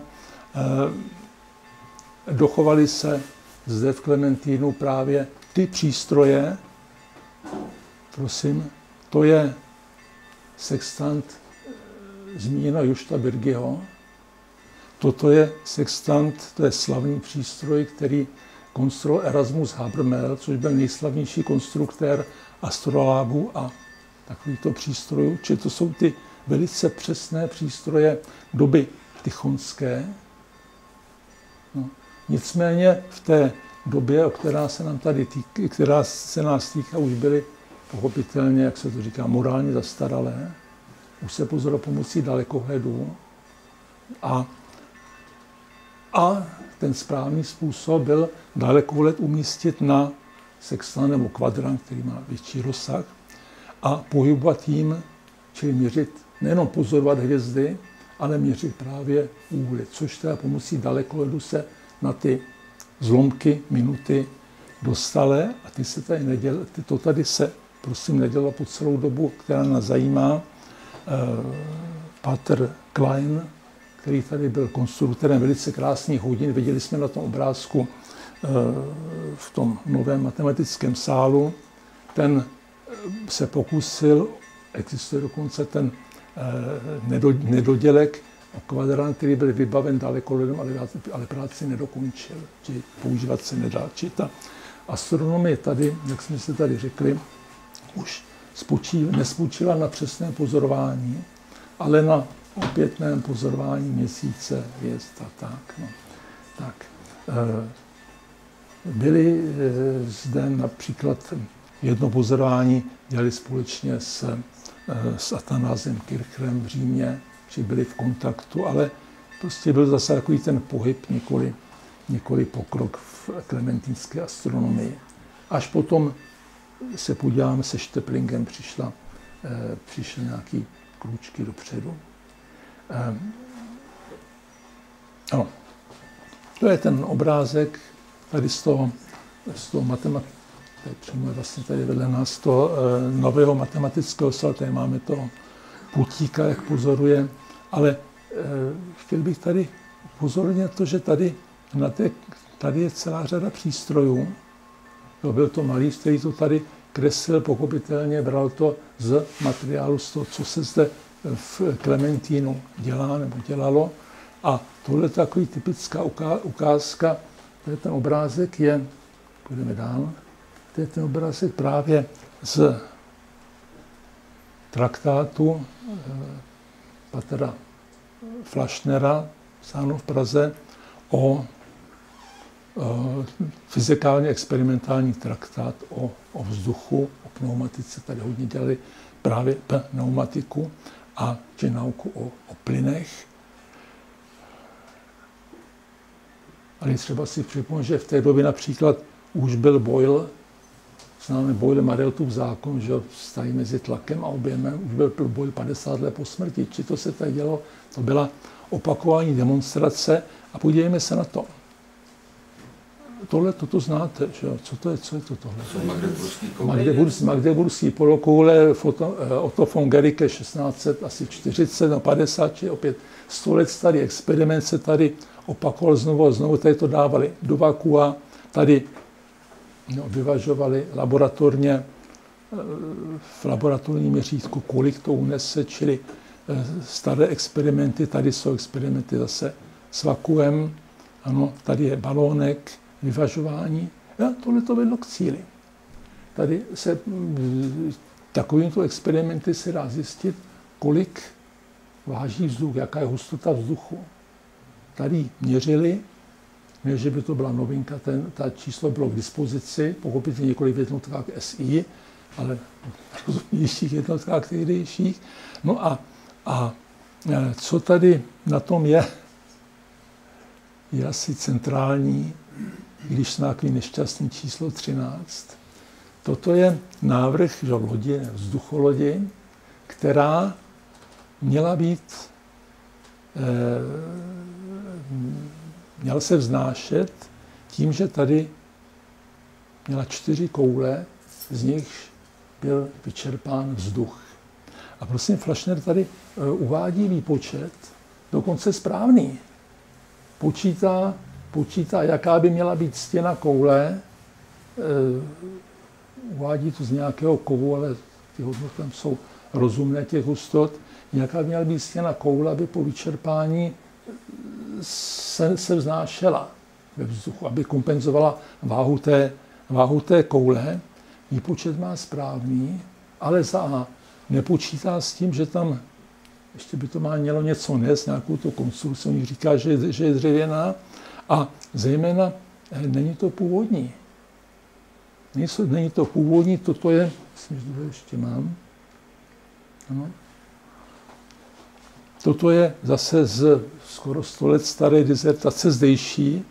Dochovaly se zde v Klementínu právě ty přístroje. Prosím, to je sextant zmíněna Jušta Birgyho. Toto je sextant, to je slavný přístroj, který konstruoval Erasmus Habermas, což byl nejslavnější konstruktér astrolabů a takovýchto přístrojů. Čili to jsou ty velice přesné přístroje doby tichonské. No. Nicméně v té době, která se nás týká, už byly pochopitelně, jak se to říká, morálně zastaralé. Už se pozoruje pomocí dalekohledů a ten správný způsob byl dalekohled umístit na sextant nebo kvadrant, který má větší rozsah, a pohybovat jím, čili měřit, nejenom pozorovat hvězdy, ale měřit právě úhly, což teda pomocí dalekohledu se na ty zlomky minuty dostale, a to tady se prosím nedělalo po celou dobu, která nás zajímá. Pater Klein, který tady byl konstruktorem velice krásných hodin, viděli jsme na tom obrázku v tom novém matematickém sálu. Ten se pokusil, existuje dokonce ten nedodělek o kvadrant, který byl vybaven dalekohledem, ale práci nedokončil, či používat se nedá. Či ta astronomie tady, jak jsme si tady řekli, už nespočívala na přesném pozorování, ale na opětném pozorování měsíce, hvězd a tak. No. Tak. Byly zde například jedno pozorování dělali společně s Athanásem Kircherem v Římě, že byli v kontaktu, ale prostě byl zase takový ten pohyb, nikoli pokrok v klementínské astronomii. Až potom se podíváme, se Šteplingem přišly nějaký kručky dopředu. Ano. To je ten obrázek tady z toho matematiky. Přímo vlastně tady vedle nás toho nového matematického sálu, tady máme toho Putíka, jak pozoruje, ale chtěl bych tady upozornit to, že tady je celá řada přístrojů. Byl to malíř, který to tady kreslil pochopitelně, bral to z materiálu, z toho, co se zde v Klementínu dělá nebo dělalo. A tohle je takový typická ukázka, to je ten obrázek, půjdeme dál, to je ten obrázek právě z traktátu Patera Flašnera, psáno v Praze, o fyzikálně experimentální traktát o vzduchu, o pneumatice. Tady hodně dělali právě pneumatiku a či nauku o plynech. Ale třeba si připomínám, že v té době například už byl Boyle, známe Boyle-Mareotův zákon, že vztahy mezi tlakem a objemem, už byl Boyle 50 let po smrti. Či to se tak dělo, to byla opakování demonstrace a podívejme se na to. Tohle, toto znáte, že jo? Co je to tohle? Magdeburský polokoule, Otto von Guericke 1640, 50, či opět 100 let starý experiment se tady opakoval znovu a znovu, tady to dávali do vakua, tady vyvažovali laboratorně, v laboratorním měřítku, kolik to unese, čili staré experimenty, tady jsou experimenty zase s vakuem, ano, tady je balónek, vyvažování. A tohle to vedlo k cíli. Tady se takovýmto experimenty se dá zjistit, kolik váží vzduch, jaká je hustota vzduchu. Tady měřili, ne, že by to byla novinka, ta číslo bylo k dispozici, pochopitelně několik v jednotkách SI, ale v rozumnějších jednotkách tehdejších. No a co tady na tom je asi centrální, když jsme takový nešťastný číslo 13. Toto je návrh lodi, vzducholodi, která měla se vznášet tím, že tady měla 4 koule, z nich byl vyčerpán vzduch. A prosím, Flašner tady uvádí výpočet, dokonce správný. Počítá, jaká by měla být stěna koule, uvádí to z nějakého kovu, ale ty hodnoty tam jsou rozumné, těch hustot, jaká by měla být stěna koule, aby po vyčerpání se vznášela ve vzduchu, aby kompenzovala váhu té koule. Výpočet má správný, ale nepočítá s tím, že tam ještě by to mělo něco nést, nějakou tu konstrukci, on říká, že je dřevěná, a zejména není to původní. Není to původní, toto je, myslím, že to ještě mám. Ano. Toto je zase z skoro 100 let staré dizertace zdejší.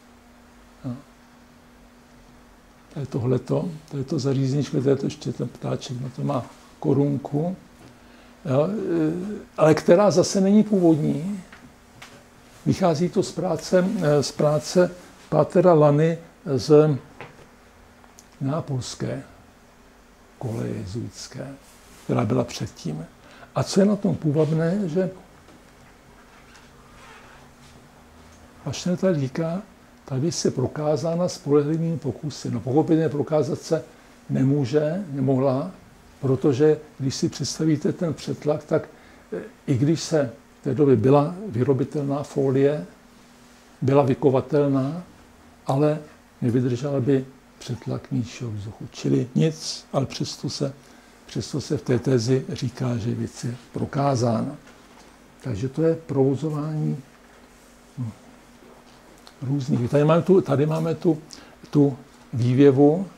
To je tohleto, to je to zařízničko, to je to ještě ten ptáček, na to má korunku. Jo, ale která zase není původní. Vychází to z práce Pátera Lany z nápolské koleje jezuitské, která byla předtím. A co je na tom půvabné, že Flašner tady říká, ta věc je prokázána spolehlivými pokusy. No pochopitelně prokázat se nemohla, protože když si představíte ten přetlak, tak i když se v té době byla vyrobitelná folie, byla vykovatelná, ale nevydržela by přetlak nižšího vzduchu. Čili nic, ale přesto se v té tezi říká, že věc je prokázána. Takže to je provozování různých. Tady máme tu vývěvu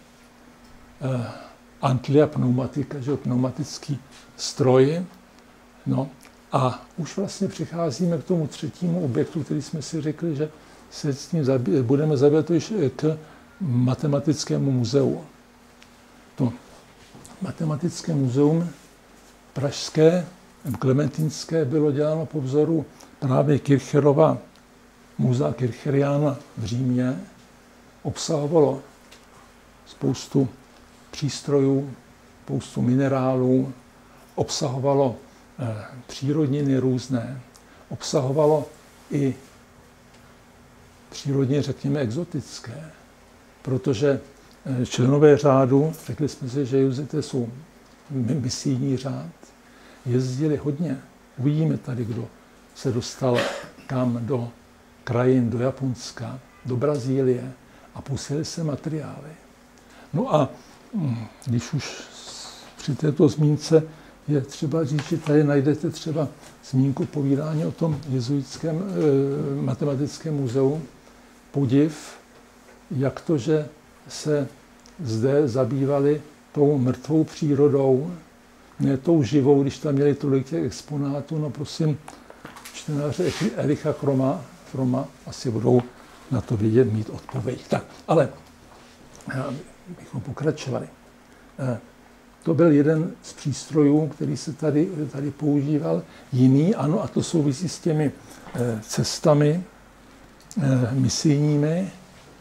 Antlia pneumatika, že pneumatický stroj. No a už vlastně přicházíme k tomu třetímu objektu, který jsme si řekli, že se s tím budeme zabývat už k matematickému muzeu. To matematické muzeum pražské, klementínské, bylo děláno po vzoru právě Kircherova muzea Kircheriana v Římě. Obsahovalo spoustu přístrojů, spoustu minerálů, obsahovalo přírodniny různé, obsahovalo i přírodně, řekněme, exotické, protože členové řádu, řekli jsme si, že jezuité jsou misijní řád, jezdili hodně. Uvidíme tady, kdo se dostal kam do krajin, do Japonska, do Brazílie a posílali se materiály. No a když už při této zmínce je třeba říct, že tady najdete třeba zmínku povídání o tom jezuitském matematickém muzeu. Podiv, jak to, že se zde zabývali tou mrtvou přírodou, ne tou živou, když tam měli tolik těch exponátů. No prosím, čtenáře Ericha Froma asi budou na to vědět, mít odpověď. Tak, ale bychom pokračovali. To byl jeden z přístrojů, který se tady používal. Jiný, ano, a to souvisí s těmi cestami misijními.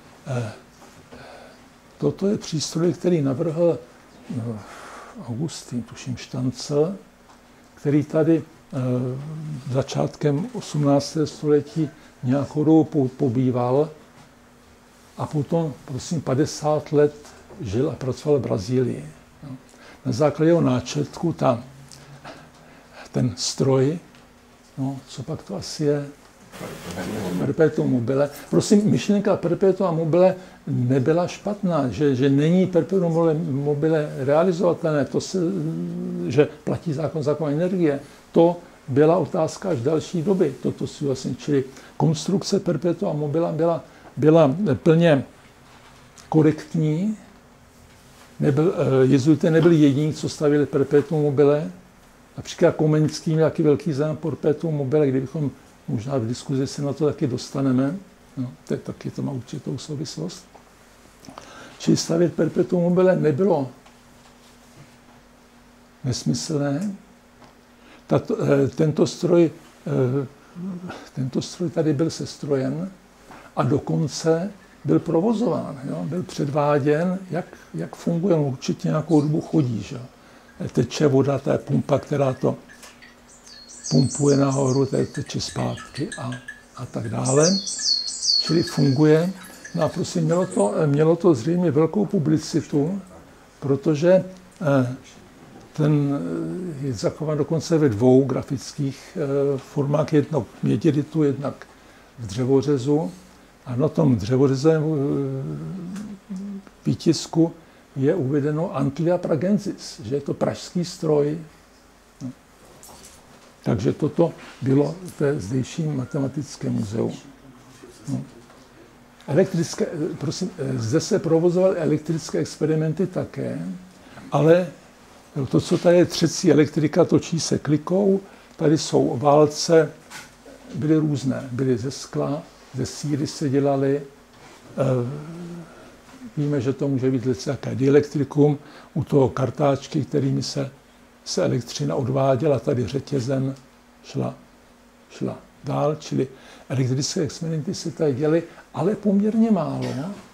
Toto je přístroj, který navrhl Augustín, tuším Štancl, který tady začátkem 18. století nějakou dobu pobýval a potom, prosím, 50 let žil a pracoval v Brazílii. Na základě jeho náčrtku ten stroj, no, co pak to asi je? Perpetuum mobile. Prosím, myšlenka perpetua mobile nebyla špatná, že není perpetuum mobile realizovatelné, že platí zákon energie. To byla otázka až další doby. Toto si vlastně, čili konstrukce perpetua mobile byla plně korektní. Jezuité nebyli jediní, co stavili perpetuum mobile. Například Komenský měl taky velký zájem perpetuum mobile, kdybychom možná v diskuzi se na to taky dostaneme. No, taky to má určitou souvislost. Čili stavět perpetuum mobile nebylo nesmyslné. Tento stroj tady byl sestrojen a dokonce byl provozován, jo? Byl předváděn, jak funguje, no, určitě nějakou dobu chodí. Že? Teče voda, ta je pumpa, která to pumpuje nahoru, teče zpátky a tak dále. Čili funguje. No a prosím, mělo to zřejmě velkou publicitu, protože ten je zachován dokonce ve dvou grafických formách, jednak v mědělitu, jednak v dřevořezu. A na tom dřevořezovém výtisku je uvedeno Antlia Pragensis, že je to pražský stroj. No. Takže toto bylo ve zdejším matematickém muzeu. No. Zde se provozovaly elektrické experimenty také, ale to, co tady je třecí elektrika, točí se klikou, tady jsou válce, byly různé, byly ze skla, ze síry se dělaly. Víme, že to může být jaké dielektrikum, u toho kartáčky, kterými se elektřina odváděla, tady řetězem šla dál, čili elektrické experimenty se tady dělaly, ale poměrně málo,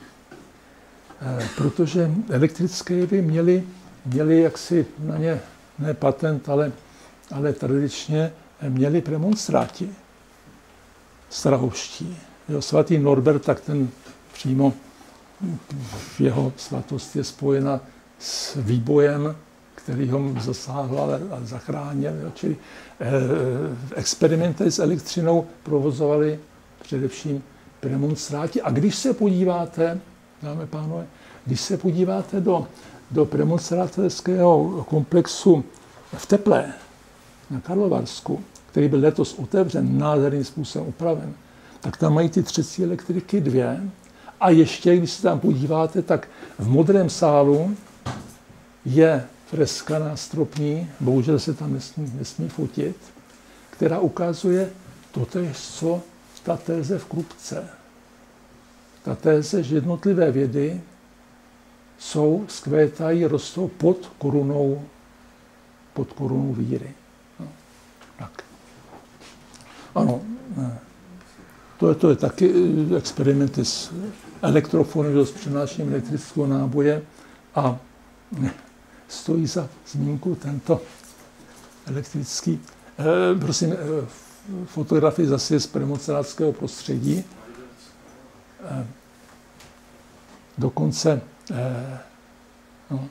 protože elektrické jevy měli jaksi na ně ne patent, ale tradičně měli premonstráti strahovští. Svatý Norbert, tak ten přímo v jeho svatost je spojena s výbojem, který ho zasáhl a zachránil. Čili experimenty s elektřinou provozovali především premonstráti. A když se podíváte, dámy a pánové, když se podíváte do premonstrátorského komplexu v Teplé na Karlovarsku, který byl letos otevřen, nádherným způsobem upraven, tak tam mají ty třecí elektriky 2. A ještě, když se tam podíváte, tak v modrém sálu je freska nástropní, bohužel se tam nesmí fotit, která ukazuje totéž, co ta téze v Krupce. Ta téze, že jednotlivé vědy vzkvétají, rostou pod korunou víry. No, tak. Ano, to je taky experimenty s elektrofonem, s přenášením elektrického náboje a stojí za zmínku tento elektrický, prosím, fotografii zase z premonstrátského prostředí. Dokonce No.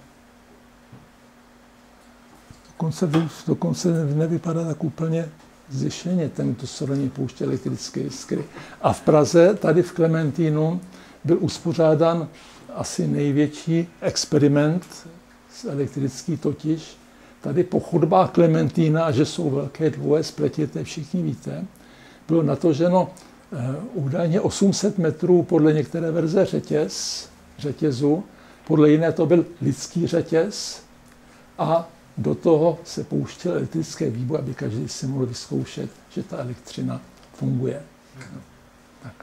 Dokonce nevypadá tak úplně zděšeně, ten, kdo se do něj pouště elektrické jiskry. A v Praze, tady v Klementínu, byl uspořádán asi největší experiment elektrický, totiž tady po chodbách Klementína, že jsou velké dvoje spletité, všichni víte, bylo natoženo údajně 800 metrů podle některé verze řetězu, podle jiné to byl lidský řetěz a do toho se pouštěl elektrické výboj, aby každý si mohl vyzkoušet, že ta elektřina funguje. Tak.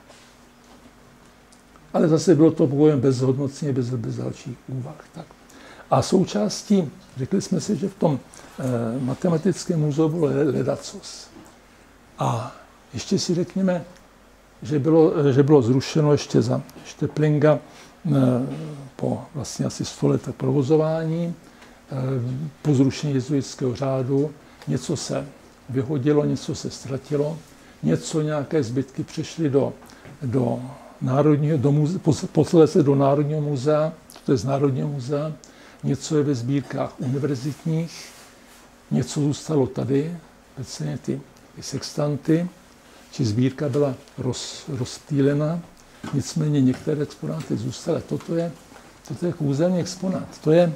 Ale zase bylo to pojem bez zhodnocení, bez dalších úvah. Tak. A součástí, řekli jsme si, že v tom matematickém muzeu bylo ledacos. A ještě si řekněme, že bylo zrušeno ještě za Šteplinga po vlastně asi 100 letech provozování, po zrušení jezuitského řádu. Něco se vyhodilo, něco se ztratilo, nějaké zbytky přešly do Národního, posledně do Národního muzea, to je z Národního muzea, něco je ve sbírkách univerzitních, něco zůstalo tady, speciálně ty sextanty, či sbírka byla rozptýlena, nicméně některé exponáty zůstaly. Toto je kouzelný exponát,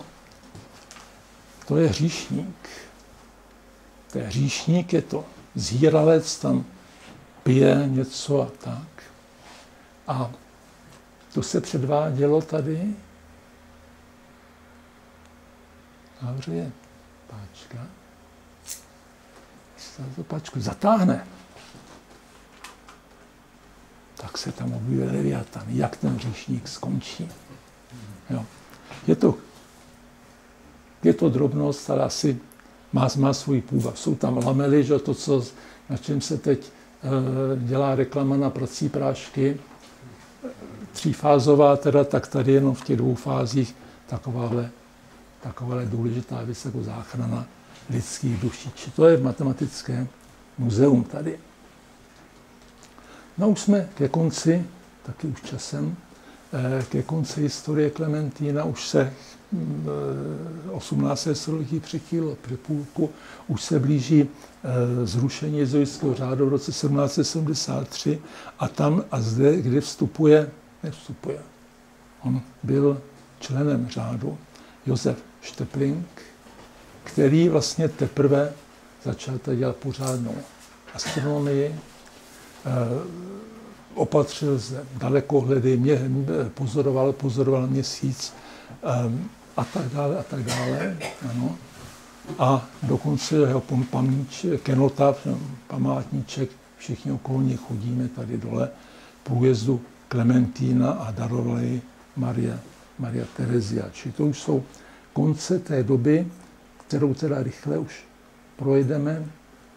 to je hříšník. To je hříšník, je to zíralec, tam pije něco a tak. A to se předvádělo tady. Nahoře je páčka. To páčku zatáhne. Tak se tam objeví Leviatan. Jak ten hříšník skončí. Jo. Je to drobnost, ale asi má svůj původ. Jsou tam lamely, že to, na čem se teď dělá reklama na prací prášky. Třífázová teda, tak tady jenom v těch 2 fázích takováhle důležitá věc jako záchrana lidských duší. To je v matematickém muzeum tady. No už jsme ke konci, taky už časem, ke konci historie Klementína, už se 18. století přechýlilo při půlku, už se blíží zrušení jezuitského řádu v roce 1773 a zde, kde nevstupuje. On byl členem řádu Josef Štepling, který vlastně teprve začal dělat pořádnou astronomii, opatřil zde dalekohledy, pozoroval měsíc a tak dále. Ano. A dokonce jeho kenotaf, památníček, všichni okolo něj chodíme tady dole, průjezdu Klementína a darovali Maria Terezia. Čili to už jsou konce té doby, kterou teda rychle už projedeme.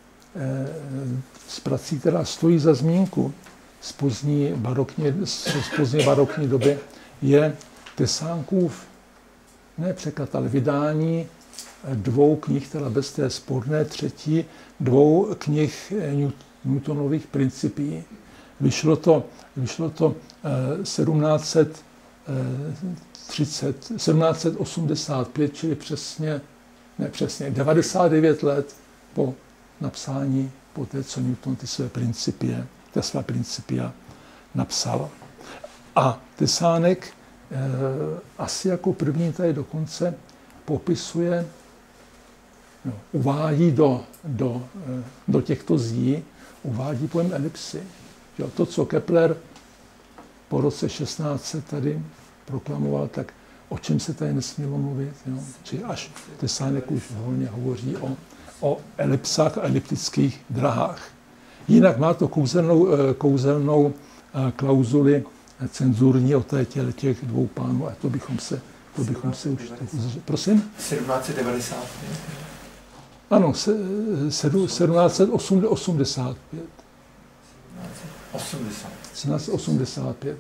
S prací teda stojí za zmínku z pozdní barokní doby je Tesánkův překlad, ale vydání 2 knih, teda bez té sporné třetí, 2 knih Newtonových principí. Vyšlo to 1785, čili přesně 99 let po napsání, po té, co Newton ty své principia napsal. A Tesánek asi jako první tady dokonce popisuje, uvádí do těchto zdí, uvádí pojem elipsy. To, co Kepler po roce 1600 tady proklamoval, tak o čem se tady nesmělo mluvit. Či až Tesánek už volně hovoří o elipsách a eliptických drahách. Jinak má to kouzelnou klauzuli cenzurní o těch 2 pánů a to bychom se už... Prosím? 1790. Ano, 1785. 1785.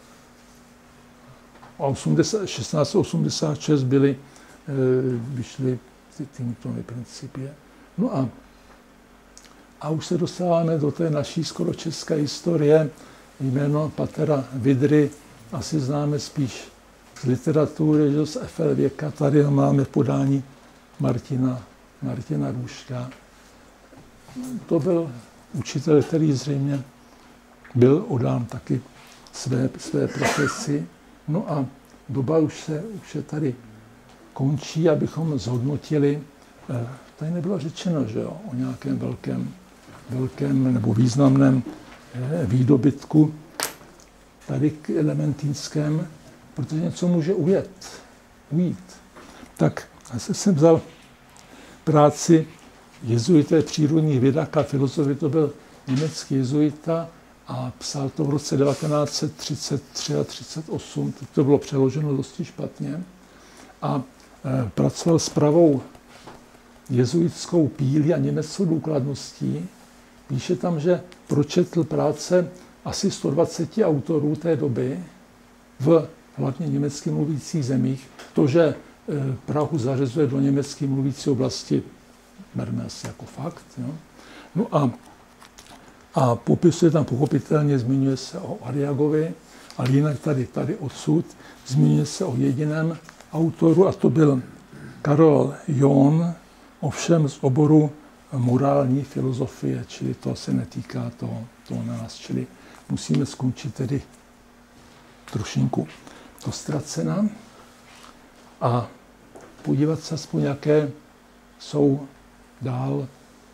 A 1686 vyšly ty Newtonovy principy. No a už se dostáváme do té naší skoro české historie. Jméno patera Vydry asi známe spíš z literatury, že z FL věka. Tady ho máme v podání Martina Růžka. To byl učitel, který zřejmě byl oddán taky své profesi. No a doba už se tady končí, abychom zhodnotili. Tady nebylo řečeno, že jo, o nějakém velkém nebo významném výdobytku tady k Elementínském, protože něco může ujít. Tak jsem vzal práci jezuité v přírodních vědách a filozofii, to byl německý jezuita a psal to v roce 1933 a 1938, to bylo přeloženo dosti špatně a pracoval s pravou jezuitskou pílí a německou důkladností. Píše tam, že pročetl práce asi 120 autorů té doby v hlavně německy mluvících zemích. To, že Prahu zařazuje do německy mluvící oblasti, berme asi jako fakt. Jo. No a popisuje tam pochopitelně, zmiňuje se o Arriagovi, ale jinak tady odsud zmiňuje se o jediném autoru a to byl Karel John, ovšem z oboru morální filozofie, čili to se netýká toho nás, čili musíme skončit tedy trošinku do ztracena a podívat se aspoň, jaké jsou dál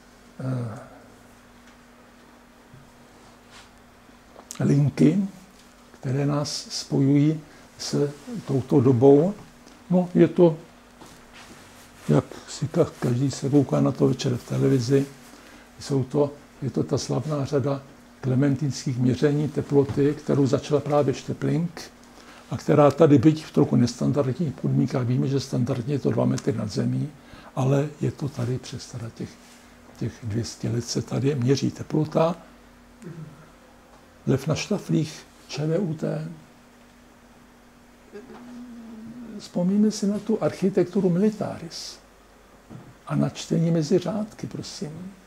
linky, které nás spojují s touto dobou. No, je to, jak si každý se kouká na to večer v televizi, je to ta slavná řada klementínských měření teploty, kterou začal právě Šteplink a která tady, byť v trochu nestandardních podmínkách, víme, že standardně je to 2 metry nad zemí, ale je to tady přes teda těch 200 let se tady měří teplota. Lev na štaflích, ČVUT. Vzpomíme si na tu architekturu militaris a na čtení mezi řádky, prosím.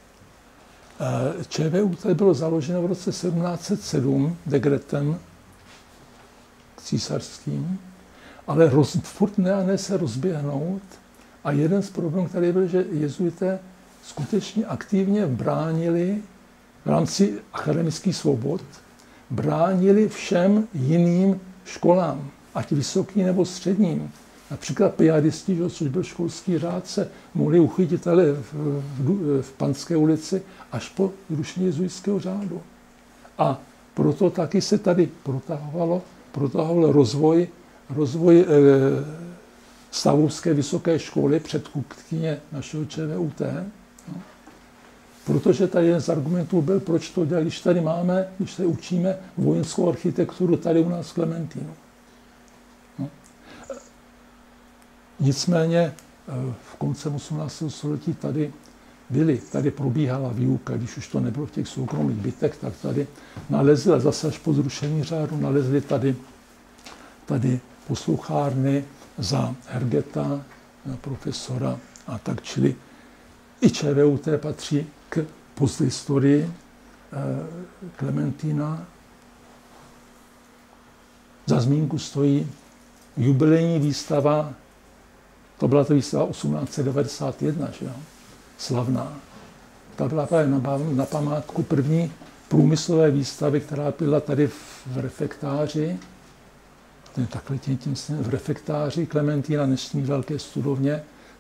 ČVUT bylo založeno v roce 1707 dekretem císařským, ale furt ne se rozběhnout. A jeden z problémů, který byl, že jezuité skutečně aktivně bránili v rámci akademických svobod, bránili všem jiným školám, ať vysokým nebo středním. Například piaristi, což byl školský řád, se mohli uchytit ale v Panské ulici až po zrušení jezuitského řádu. A proto taky se tady protahoval rozvoj stavovské vysoké školy, předchůdkyně našeho ČVUT. No. Protože tady jeden z argumentů byl, proč to dělat, když tady učíme vojenskou architekturu tady u nás v Klementínu. No. Nicméně v koncem 18. století tady probíhala výuka, když už to nebylo v těch soukromých bytech, tak tady nalezli, zase až po zrušení řádu, nalezli tady posluchárny za Hergeta, profesora a tak, čili i ČVUT patří k posthistorii Klementína. Za zmínku stojí jubilejní výstava, to byla to výstava 1891, že jo? Slavná. Ta byla právě na památku první průmyslové výstavy, která byla tady v refektáři, v refektáři Klementína, dnešní velké studovně,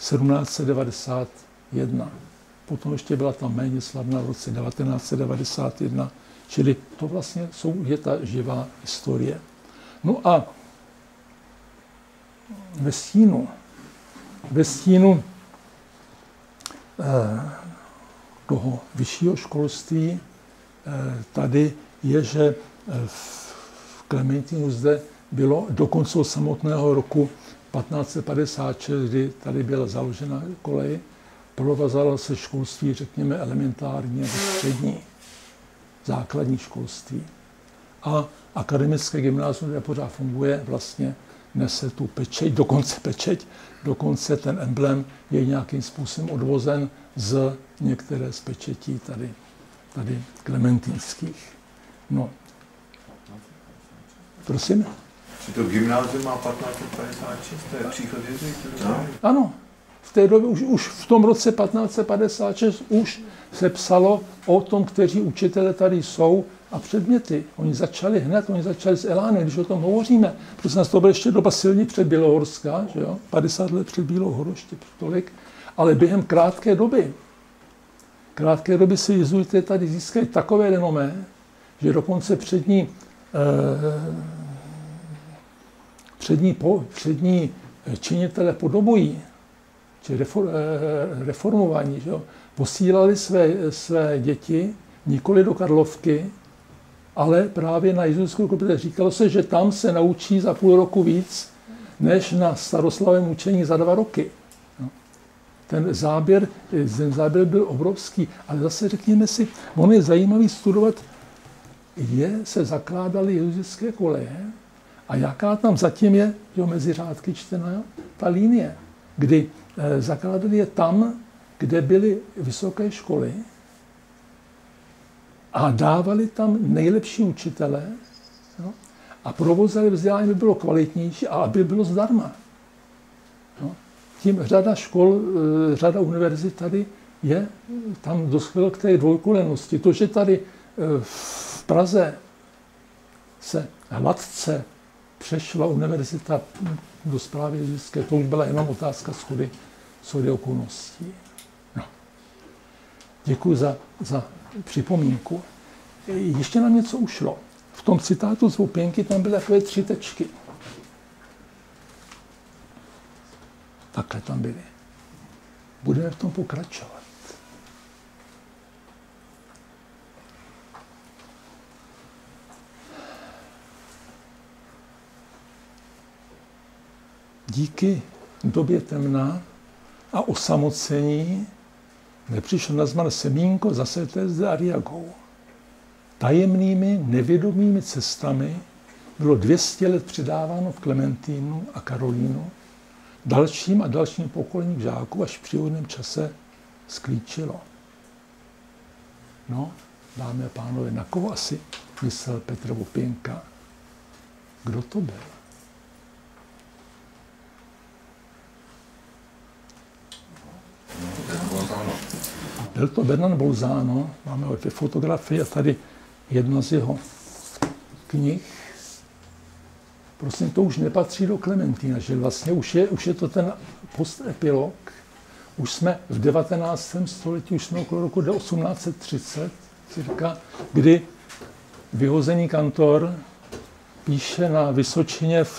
1791. Potom ještě byla tam méně slavná v roce 1991, čili to vlastně je ta živá historie. No a ve stínu toho vyššího školství tady je, že v Klementínu zde bylo dokonce od samotného roku 1556, kdy tady byla založena kolej, provazalo se školství, řekněme, elementární nebo střední, základní školství. A akademické gymnázium, které pořád funguje, vlastně nese tu pečeť, dokonce ten emblém je nějakým způsobem odvozen z některé z pečetí tady klementínských. No. Prosím? To gymnázium má 1556, to je příchod jezuitů. Ano, v té době, už v tom roce 1556 už se psalo o tom, kteří učitelé tady jsou a předměty. Oni začali s elánem, když o tom hovoříme. Protože nás to byla ještě doba silně před Bělohorská, že jo? 50 let před Bílou horou, ještě tolik. Ale během krátké doby si jezuité tady získali takové renomé, že dokonce přední činitele podobují, či reformování, že jo, posílali své děti nikoli do Karlovky, ale právě na jezuitskou kopii. Říkalo se, že tam se naučí za půl roku víc, než na staroslavém učení za 2 roky. No. Ten záběr byl obrovský, ale zase řekněme si, ono je zajímavý studovat, se zakládaly jezuitské koleje a jaká tam zatím je, jo, mezi řádky čtená, ta linie, kdy zakládali je tam, kde byly vysoké školy a dávali tam nejlepší učitele, no, a provozali vzdělání, aby bylo kvalitnější a aby bylo zdarma. No. Tím řada škol, řada univerzit tady je, tam dospělo k té dvojkolejnosti. To, že tady v Praze se hladce přešla univerzita do správy jezuitské, to už byla jenom otázka shody okolností. No. Děkuji za připomínku. Ještě nám něco ušlo. V tom citátu z Vopěnky tam byly takové 3 tečky. Takhle tam byly. Budeme v tom pokračovat. Díky době temna a osamocení nepřišel na zmar semínko zaseté zde Ariagou. Tajemnými, nevědomými cestami bylo 200 let předáváno v Klementínu a Karolínu dalším a dalším pokolením žáků, až v příhodném čase sklíčilo. No, dámy a pánové, na koho asi myslel Petr Vopěnka? Kdo to byl? Byl to Bernard Bolzano, máme ho ve fotografii a tady jedna z jeho knih. Prosím, to už nepatří do Klementína, že vlastně už je to ten postepilog. Už jsme v 19. století, už jsme okolo roku 1830, cirka, kdy vyhozený kantor píše na Vysočině v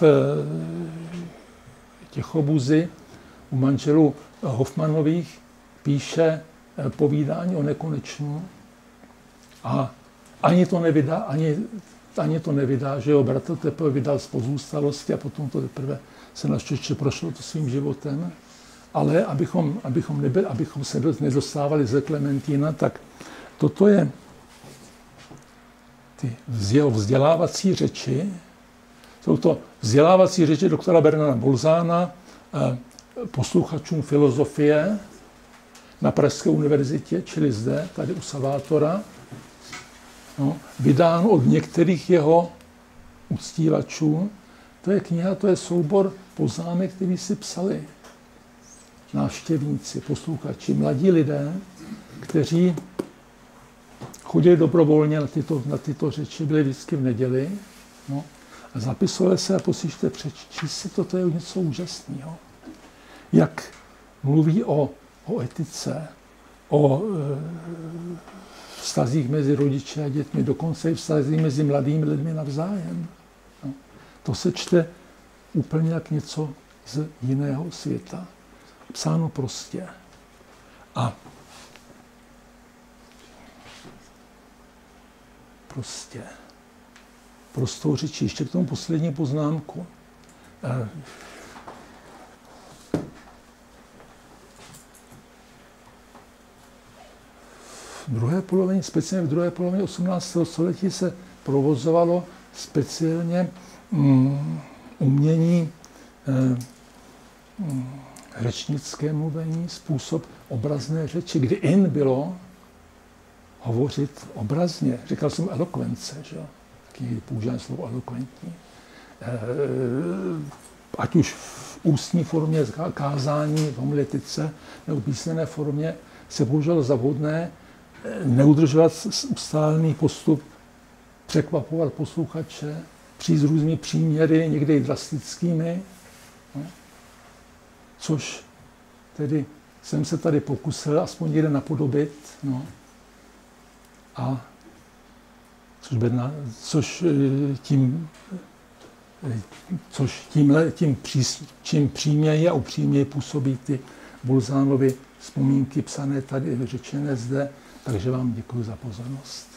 Těchobuzi u manželů Hofmanových, píše povídání o nekonečnu a ani to nevydá, že jo, bratr teprve vydal z pozůstalosti a potom to teprve se naštěstí prošlo to svým životem. Ale abychom se nedostávali ze Klementína, tak toto je ty jeho vzdělávací řeči. Jsou to vzdělávací řeči doktora Bernarda Bolzána, posluchačům filozofie na Pražské univerzitě, čili zde, tady u Salvátora, no, vydáno od některých jeho uctívačů. To je kniha, to je soubor poznámek, který si psali návštěvníci, posluchači, mladí lidé, kteří chodili dobrovolně na tyto řeči, byli vždycky v neděli, no, a zapisovali se a poslyšte přečíst si to je něco úžasného. Jak mluví o etice, o vztazích mezi rodiči a dětmi, dokonce i vztazích mezi mladými lidmi navzájem. No, to se čte úplně jak něco z jiného světa. Psáno prostě. A prostě prostou řečí. Ještě k tomu poslední poznámku. Speciálně v druhé polovině 18. století se provozovalo speciálně umění řečnické mluvení, způsob obrazné řeči, kdy in bylo hovořit obrazně. Říkal jsem elokvence, že jo? Taky používám slovo elokventní. ať už v ústní formě kázání, v homiletice nebo písemné formě, se použilo za vhodné neudržovat ustálený postup, překvapovat posluchače, přijít s různými příměry, někdy i drastickými, no. Což tedy jsem se tady pokusil aspoň někde napodobit, no. A čím příměji a upřímněji působí ty Bolzánovy vzpomínky psané tady, řečené zde, takže vám děkuji za pozornost.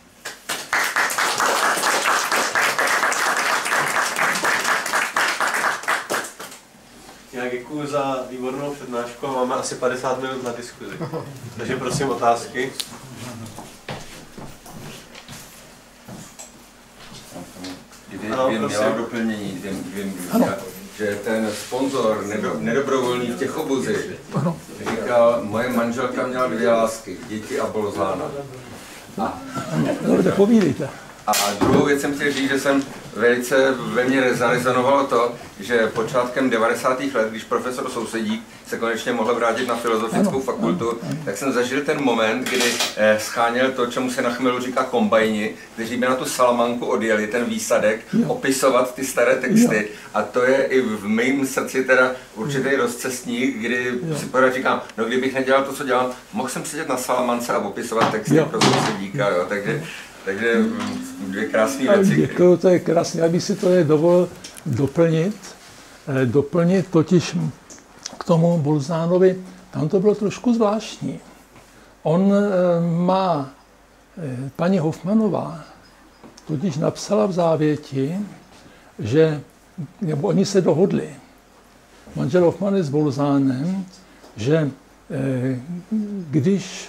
Já děkuji za výbornou přednášku a máme asi 50 minut na diskuzi. Takže prosím otázky. Dvě měla doplnění, že ten sponzor nedobrovolný v těch obuzi říkal, moje manželka měla 2 lásky, děti a Bolzána. Dobře, povídejte. A druhou věc jsem chtěl říct, že jsem velice ve mně zarezonovalo to, že počátkem 90. let, když profesor Sousedík se konečně mohl vrátit na filozofickou fakultu, tak jsem zažil ten moment, kdy scháněl to, čemu se na chmilu říká kombajni, kteří by na tu Salamanku odjeli, ten výsadek, opisovat ty staré texty. A to je i v mém srdci teda určitý rozcestník, kdy si pořád říkám, no kdybych nedělal to, co dělám, mohl jsem sedět na Salamance a opisovat texty pro Sousedíka, jo, takže 2 krásné věci. Děkuju, to je krásné. Já bych si to dovolil doplnit totiž k tomu Bolzánovi. Tam to bylo trošku zvláštní. Paní Hofmanová totiž napsala v závěti, nebo oni se dohodli, manžel Hofmany s Bolzánem, že když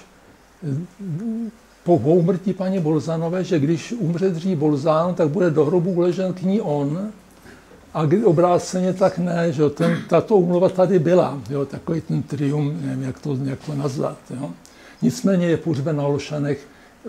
po úmrtí paní Bolzánové, že když umře dřív Bolzán, tak bude do hrobu uležen k ní on, a obráceně tak ne, že tato úmluva tady byla, jo, takový ten triumf, nevím, jak to nazvat. Jo. Nicméně je pohřben na Olšanech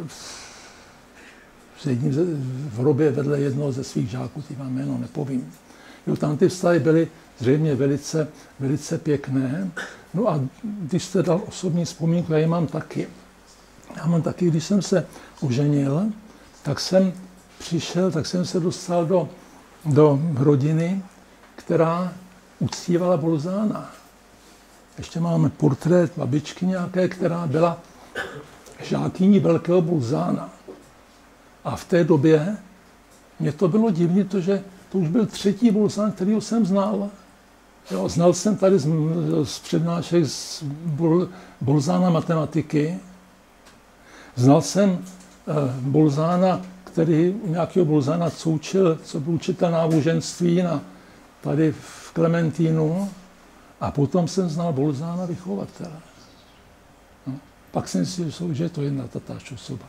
v hrobě vedle jednoho ze svých žáků, ty vám jméno nepovím. Jo, tam ty vztahy byly zřejmě velice, velice pěkné. No a když jste dal osobní vzpomínku, já ji mám taky. Když jsem se oženil, tak jsem se dostal do rodiny, která uctívala Bolzána. Ještě máme portrét babičky nějaké, která byla žákyní velkého Bolzána. A v té době mě to bylo divné, že to už byl 3. Bolzán, kterýho jsem znal. Jo, znal jsem tady z přednášek z Bolzána matematiky. Znal jsem Bolzána, nějakého Bolzána, co byl učitel náboženství tady v Klementínu. A potom jsem znal Bolzána vychovatele. No, pak jsem si myslel, že je to jedna tatáž osoba.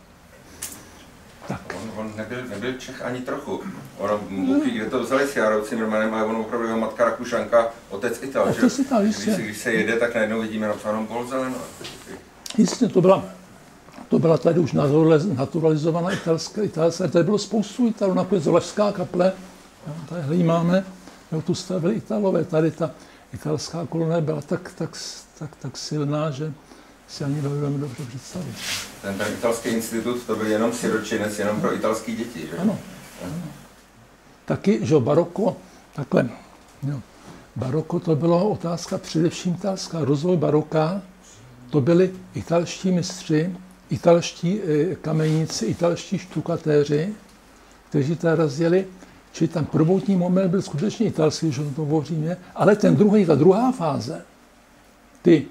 Tak. On nebyl Čech ani trochu. Kde to vzali s Járovcím Romanem, ale on opravdu jeho matka Rakušanka, otec Ital. Když se jede, tak najednou vidíme napsáno Bolzán. Jistě, to byla tady už naturalizovaná italská. Tady bylo spoustu Italů, nakonec Olašská kaple, tady ji máme, tu stavili Italové, tady ta italská kolonie byla tak silná, že si ani velmi dobře představit. Ten italský institut, to byl jenom siročinec, jenom pro italské děti, že? Ano. Taky, že baroko, takhle, jo. Baroko to byla otázka především italská. Rozvoj baroka, to byli italští mistři, italští kameníci, italští štukatéři, kteří tady razděli, čili ten prvotní moment byl skutečně italský, že to hovoříme, ale ta druhá fáze, ty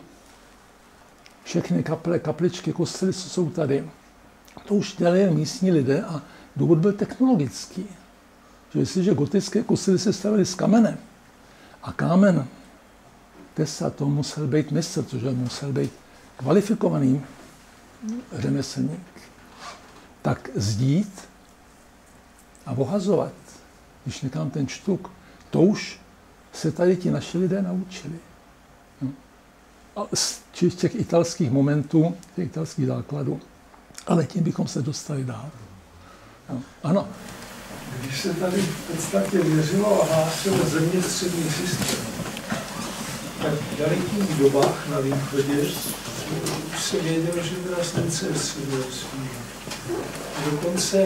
všechny kapličky, kostely, co jsou tady, to už dělali místní lidé a důvod byl technologický. Že jestliže gotické kostely se stavily z kamene a kámen tesa, to musel být mistr, což musel být kvalifikovaný řemeslník, tak zdít a ohazovat, když nekám ten štuk, to už se tady ti naši lidé naučili. A z těch italských momentů, těch italských základů, ale tím bychom se dostali dál. Ano. Když se tady v podstatě věřilo a hlásilo zeměstřední systém, tak v dalekých dobách na východě už se vědělo, že byla slunce středoevropský. Dokonce,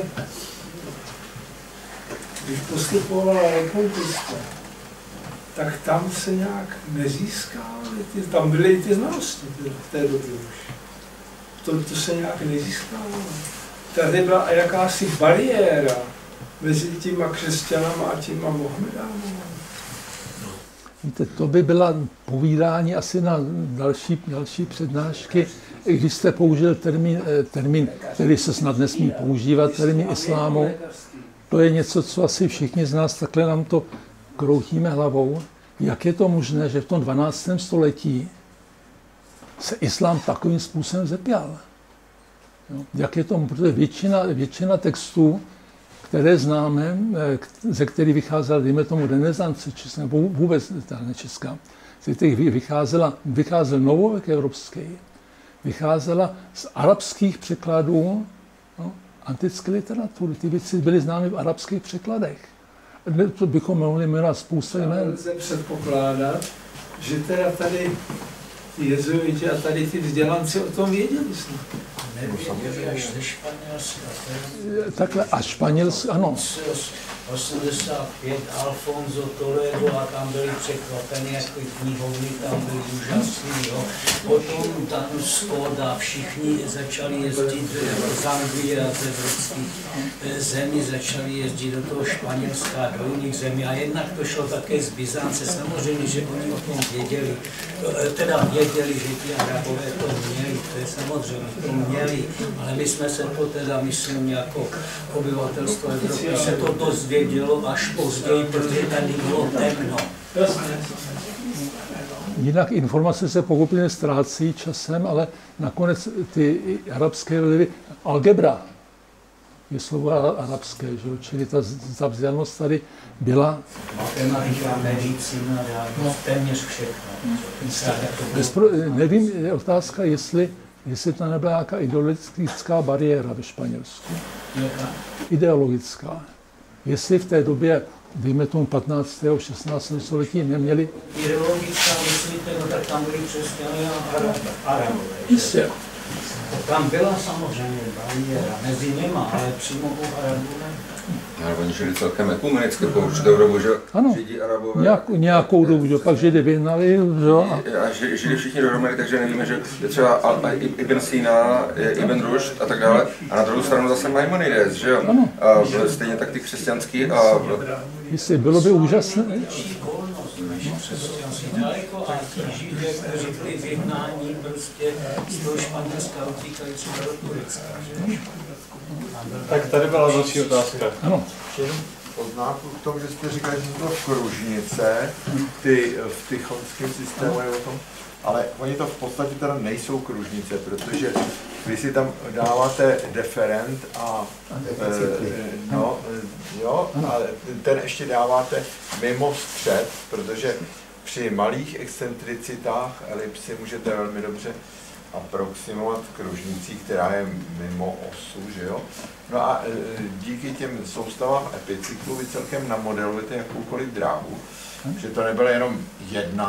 když postupovala rekonquista, tak tam se nějak nezískávaly, tam byly i ty znalosti v té době už. To se nějak nezískávalo. Tady byla jakási bariéra mezi těma křesťanama a těma Mohamedánama. Víte, to by byla povídání asi na další přednášky, i když jste použil termín, který se snad nesmí používat, termín islámu. To je něco, co asi všichni z nás takhle nám to kroutíme hlavou. Jak je to možné, že v tom 12. století se islám takovým způsobem zepěl? Jak je to, protože většina textů, které známe, ze kterých vycházela, dejme tomu, renesance, nebo vůbec ne česká, ze kterých vycházel novověk evropský, vycházela z arabských překladů antické literatury. Ty věci byly známy v arabských překladech. To bychom mohli jmenovat spoustu jmen. Lze předpokládat, že teda tady ty jezuiti a tady ty vzdělanci o tom věděli snad. Nevěděli až ze Španělska. Takhle, a Španělsko, ano. 85 Alfonso Toledo a tam byli překvapeni, jako knihovny tam byly úžasný. Jo. Potom tam Skoda, všichni začali jezdit z Anglie a z evropských zemí, začali jezdit do toho Španělska, do jiných zemí. A jednak to šlo také z Byzance. Samozřejmě, že oni o tom věděli. Teda věděli, že ti Arabové to měli, to je samozřejmě, to měli. Ale my jsme se to teda, myslím, jako obyvatelstvo Evropy se to dozvědělo až později, protože tady bylo temno. Jinak informace se pochopitelně ztrácí časem, ale nakonec ty arabské vlivy, algebra je slovo arabské, že? Čili ta vzdělanost tady byla. Matematika, medicína, téměř všechno. Nevím, je otázka, jestli tam nebyla nějaká ideologická bariéra ve Španělsku. Ideologická. Jestli v té době, dejme tomu 15. 16. století, neměli... Ideologická, myslíte, no tak tam byli křesťané a Arabové. Jistě. Tam byla samozřejmě bariéra mezi nima, ale přímo u Arabů ne. Ale oni žili celkem ekumenicky po určitou dobu, že Židi, Arabové. Nějakou dobu, že pak Židy vyhnali, že? A žili všichni dohromady, takže nevíme, že je třeba Ibn Sina, Ibn Rušd a tak dále. A na druhou stranu zase Maimonides, že jo? A stejně tak ty křesťanský a... Jestli bylo by úžasné. Daleko a ti Židé, kteří byli vyhnání prostě z toho Španělska utíkají třeba do Turecka. Tak tady byla další otázka. Ano. Poznámku k tomu, že jste říkali, že to kružnice, v tychonském systému je o tom, ale oni to v podstatě teda nejsou kružnice, protože vy si tam dáváte deferent a ten ještě dáváte mimo střed, protože při malých excentricitách elipsy můžete velmi dobře aproximovat kružnicí, která je mimo osu, že jo? No a díky těm soustavám epicyklů vy celkem namodelujete jakoukoliv dráhu, že to nebylo jenom jeden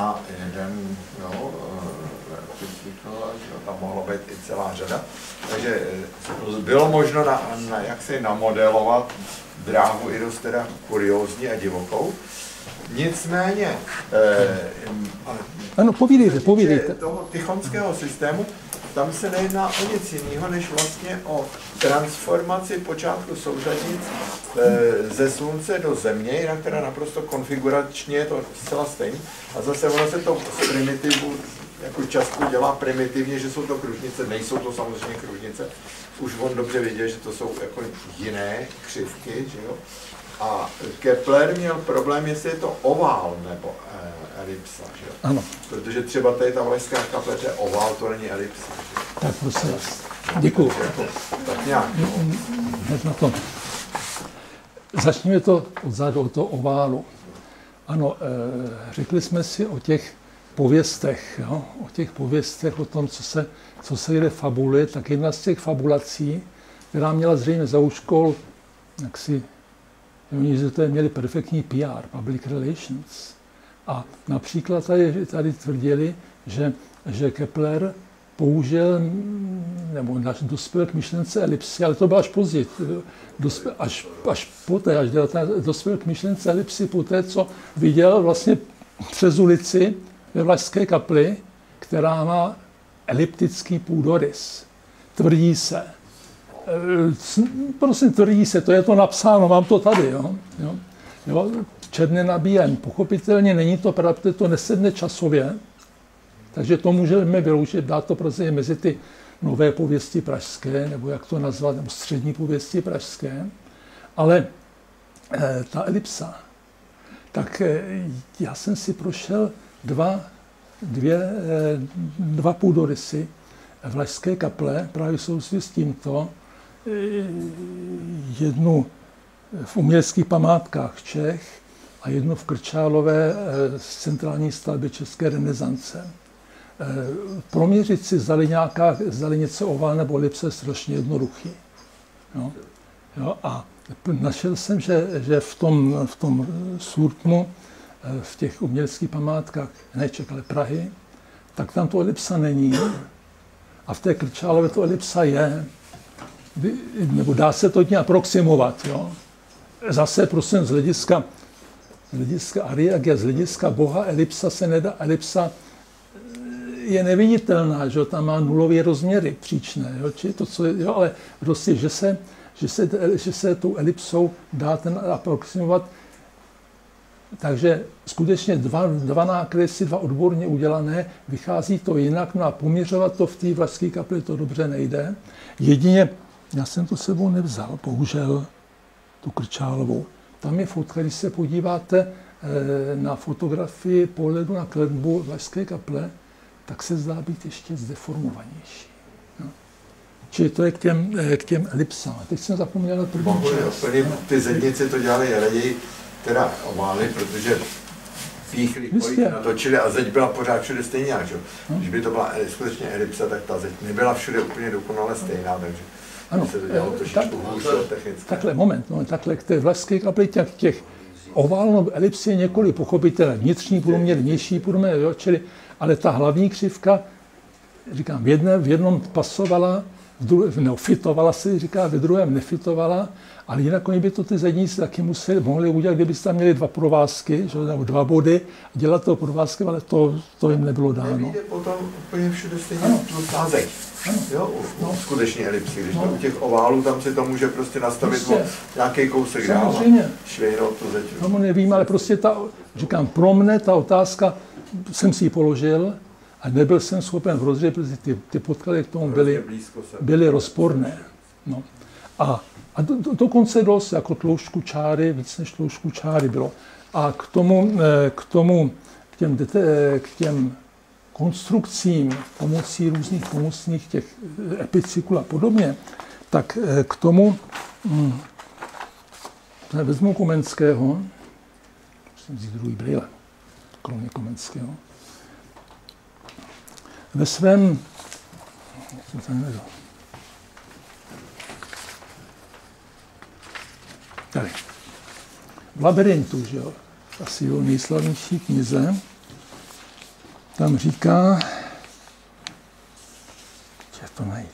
epicykl, že tam mohlo být i celá řada, takže bylo možno jak se namodelovat dráhu i dost teda kuriózní a divokou. Nicméně, ano, povídejte. Toho tychonského systému, tam se nejedná o nic jiného, než vlastně o transformaci počátku souřadnic ze slunce do země, jinak teda naprosto konfiguračně je to zcela stejné. A zase ono se to z primitivu jako často dělá primitivně, že jsou to kružnice, nejsou to samozřejmě kružnice. Už on dobře věděl, že to jsou jako jiné křivky, že jo. A Kepler měl problém, jestli je to ovál nebo elipsa, že jo? Ano. Protože třeba tady ta Valeská kaple, to je ovál, to není elipsa. Tak prosím. Děkuju. Tak nějak. Hned na to. Začněme to odzadu, od toho oválu. Ano, řekli jsme si o těch pověstech, jo? O těch pověstech, o tom, co se jde fabuluje, tak jedna z těch fabulací, která měla zřejmě za úkol jaksi Oni měli perfektní PR, public relations. A například tady tvrdili, že Kepler použil, nebo dospěl k myšlence elipsy, ale to bylo až později, až poté, dospěl k myšlence elipsy poté, co viděl vlastně přes ulici ve Vlašské kapli, která má eliptický půdorys. Tvrdí se. Prosím, tvrdí se, to je to napsáno, mám to tady, jo. Černé nabíjen. Pochopitelně není to pravda, to nesedne časově, takže to můžeme vyloučit, dát to prostě mezi ty nové pověsti pražské, nebo jak to nazvat, nebo střední pověsti pražské. Ale ta elipsa, tak já jsem si prošel dva půdorysy Vlašské kaple, právě souvisí s tímto, jednu v uměleckých památkách Čech a jednu v Krčálové z centrální stavby české renesance. Proměřit si, zdali něco oval nebo elipse je strašně jednoduchý. Jo, a našel jsem, že v tom Surtmu, v těch uměleckých památkách, ne Čech, ale Prahy, tak tam to elipsa není. A v té Krčálové to elipsa je. Nebo dá se to nějak aproximovat. Jo. Zase prosím z hlediska Ariagia, z hlediska Boha, elipsa se nedá, elipsa je neviditelná, že tam má nulový rozměry příčné, jo, či to, co je, jo, ale prostě, že se tou elipsou dá ten aproximovat. Takže skutečně dva nákresy, dva odborně udělané, vychází to jinak, no a poměřovat to v té Vlašské kapli to dobře nejde. Jedině, já jsem to sebou nevzal, bohužel, tu Krčálovou. Tam je fotka, když se podíváte na fotografii pohledu na kletbu Vlašské kaple, tak se zdá být ještě zdeformovanější. No. Čili to je k těm elipsám. Teď jsem zapomněl na první část. Ty zednice to dělali raději teda ovály, protože píchli, natočili a zeď byla pořád všude stejná. Když by to byla skutečně elipsa, tak ta zeď nebyla všude úplně dokonale stejná, takže ano, se to dělalo trošičku hůř technicky. Takhle, moment, takhle, k té Vlašské kapli těch oválnou elipsy je několik, pochopitelně vnitřní průměr, vnější průměr, jo, čili, ale ta hlavní křivka, říkám, v jednom pasovala, fitovala se, říká, ve druhém nefitovala, ale jinak oni by to ty zedníci taky mohli udělat, kdybyste tam měli dva provázky, že, nebo dva body, dělat to provázky, ale to jim nebylo dáno. Nevíde potom úplně všude stejně tlustá zeď. Jo, skutečně elipsy, když to u těch oválů, tam si to může prostě nastavit nějaký kousek dál a švihnout tu zeď. Tomu nevím, ale prostě říkám, pro mne ta otázka, jsem si ji položil a nebyl jsem schopen rozřešit, protože ty podklady k tomu byly rozporné. No. A dokonce dost, jako tloušťku čáry, víc než tloušťku čáry bylo. A k těm konstrukcím pomocí různých pomocných těch epicyklů a podobně, tak k tomu vezmu Komenského, musím vzít druhý brýle, kromě Komenského. Ve svém, tady, v Labyrintu, že jo, asi jeho nejslavnější knize, tam říká, že to najít.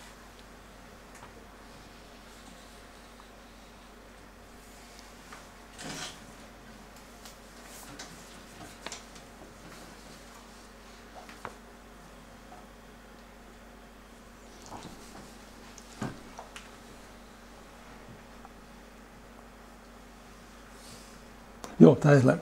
Jo, tadyhle.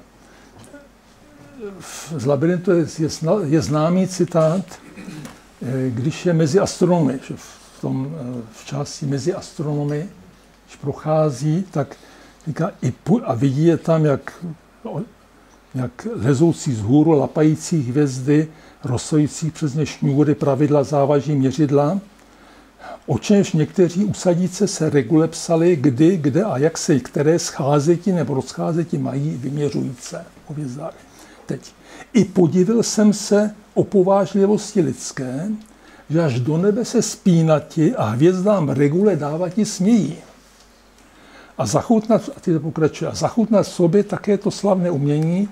Z Labyrintu je známý citát, když je mezi astronomy, že v části mezi astronomy, když prochází, tak říká, a vidí je tam, jak lezoucí z hůru, lapající hvězdy, rozsající přes ně šňůry, pravidla, závaží, měřidla, o čemž někteří usadíce se regule psali, kdy, kde a jak se které scházeti nebo rozcházeti mají vyměřujíce o hvězdách. Teď. I podivil jsem se o povážlivosti lidské, že až do nebe se spínati a hvězdám regule dávati smějí. A zachutnat, a ty to pokračuje, a zachutnat v sobě také to slavné umění,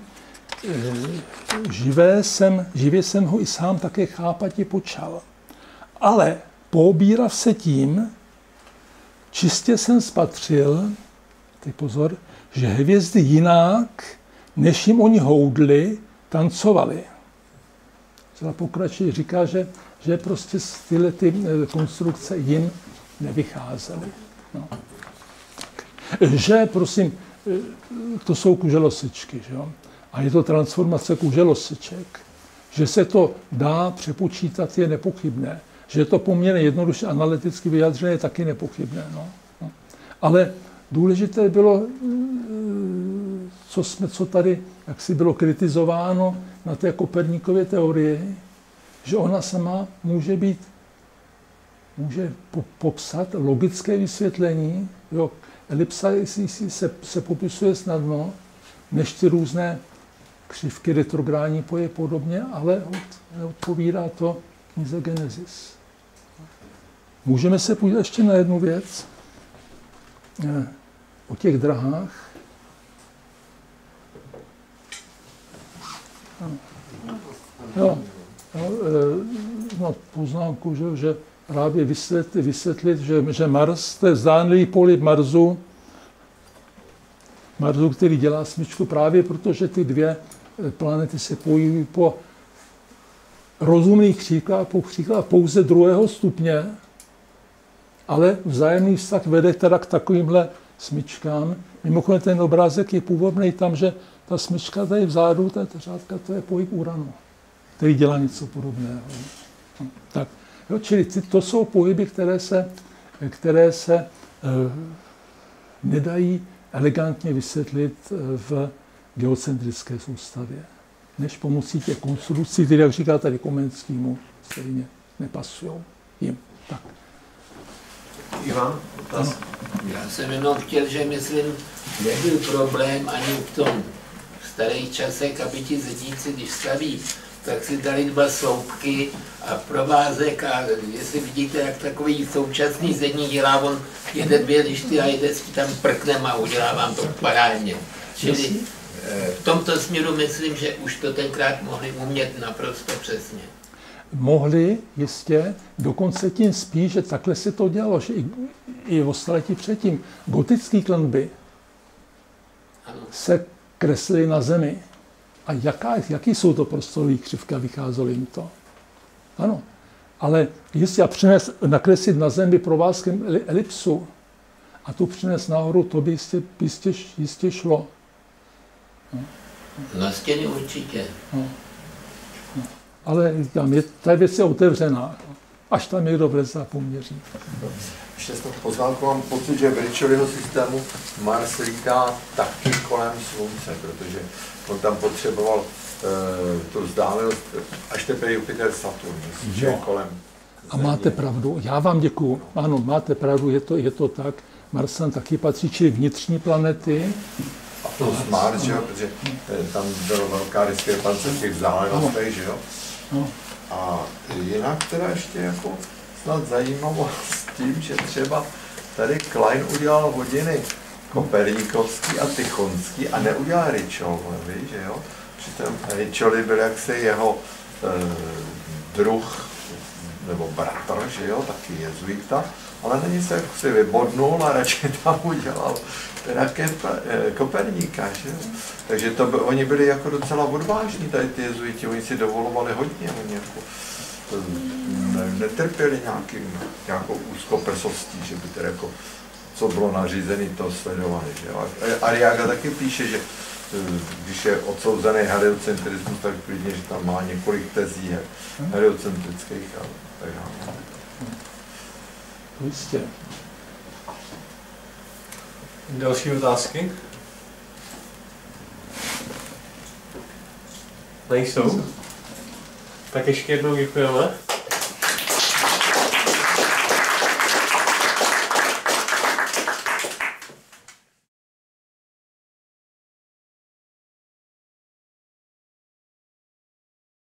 živě jsem ho i sám také chápati počal. Ale poobírav se tím, čistě jsem spatřil, teď pozor, že hvězdy jinak, než jim oni houdli, tancovali. Zda pokračuje, říká, že prostě tyhle ty konstrukce jim nevycházely. No. Že, prosím, to jsou kuželosečky, že jo? A je to transformace kuželoseček. Že se to dá přepočítat, je nepochybné. Že je to poměrně jednoduše analyticky vyjadřené, je taky nepochybné. No. Ale důležité bylo, co tady jaksi bylo kritizováno na té Koperníkově teorii, že ona sama může popsat logické vysvětlení. Jo, elipsa se popisuje snadno, než ty různé křivky, retrográdní poje podobně, ale odpovídá to knize Genesis. Můžeme se podívat ještě na jednu věc o těch drahách. Jo, na poznámku, že právě vysvětlit, že Mars, to je zdánlivý polib Marsu, který dělá smyčku právě protože ty dvě planety se pohybují po rozumných křídlách pouze 2. stupně, ale vzájemný vztah vede teda k takovýmhle smyčkám. Mimochodem ten obrázek je původný tam, že ta smyčka tady vzadu, ta řádka, to je pohyb Uranu, který dělá něco podobného. Tak, jo, čili to jsou pohyby, které se nedají elegantně vysvětlit v geocentrické soustavě, než pomocí těch konstrukcí, které, jak říká tady Komenskýmu, stejně nepasují jim. Tak. Ivan, já jsem jenom chtěl, že myslím, nebyl problém ani v tom starých časech, aby ti zedníci, když staví, tak si dali 2 sloupky a provázek a jestli vidíte, jak takový současný zedník dělá, on jede 2 lišty a jede si tam prknem a udělá vám to parádně. Čili v tomto směru myslím, že už to tenkrát mohli umět naprosto přesně. Mohli, jistě, dokonce tím spíš, že takhle se to dělalo, že i o staletí předtím gotické klenby se kreslily na zemi. A jaký jsou to prostorové křivky a vycházelo jim to? Ano, ale jestli nakreslit na zemi provázkem elipsu a tu přines nahoru, to by jistě šlo. Na stěny určitě. No. Ale ta věc je otevřená, až tam někdo vleze a poměří. Ještě z toho poznámku mám pocit, že v Richolyho systému Mars lítá taky kolem Slunce, protože on tam potřeboval tu vzdálenost až teprve Jupiter Saturn, že kolem. A máte pravdu, já vám děkuju. Ano, máte pravdu, je to tak. Mars tam taky patří, čili vnitřní planety. A plus Mars, že jo, protože tam byla velká diskrepance v těch vzdálenostech, že jo. No. A jinak teda ještě jako snad zajímavost tím, že třeba tady Klein udělal hodiny koperníkovský a tychonský a neudělal Richoly, že jo. Přitom Richoly byl jaksi jeho druh nebo bratr, že jo, taky jezuita, ale na ní se si vybodnul a radši tam udělal teda Koperníka, že jo. Takže oni byli jako docela odvážní, tady ty jezuiti, oni si dovolovali hodně, oni jako netrpěli nějakou úzkoprsostí, že by teda jako, co bylo nařízené, to sledovali, že jo. Arriaga taky píše, že když je odsouzený heliocentrismus, tak klidně, že tam má několik tezí heliocentrických a tak dále. Jistě. Další otázky? Nejsou? Tak ještě jednou děkujeme.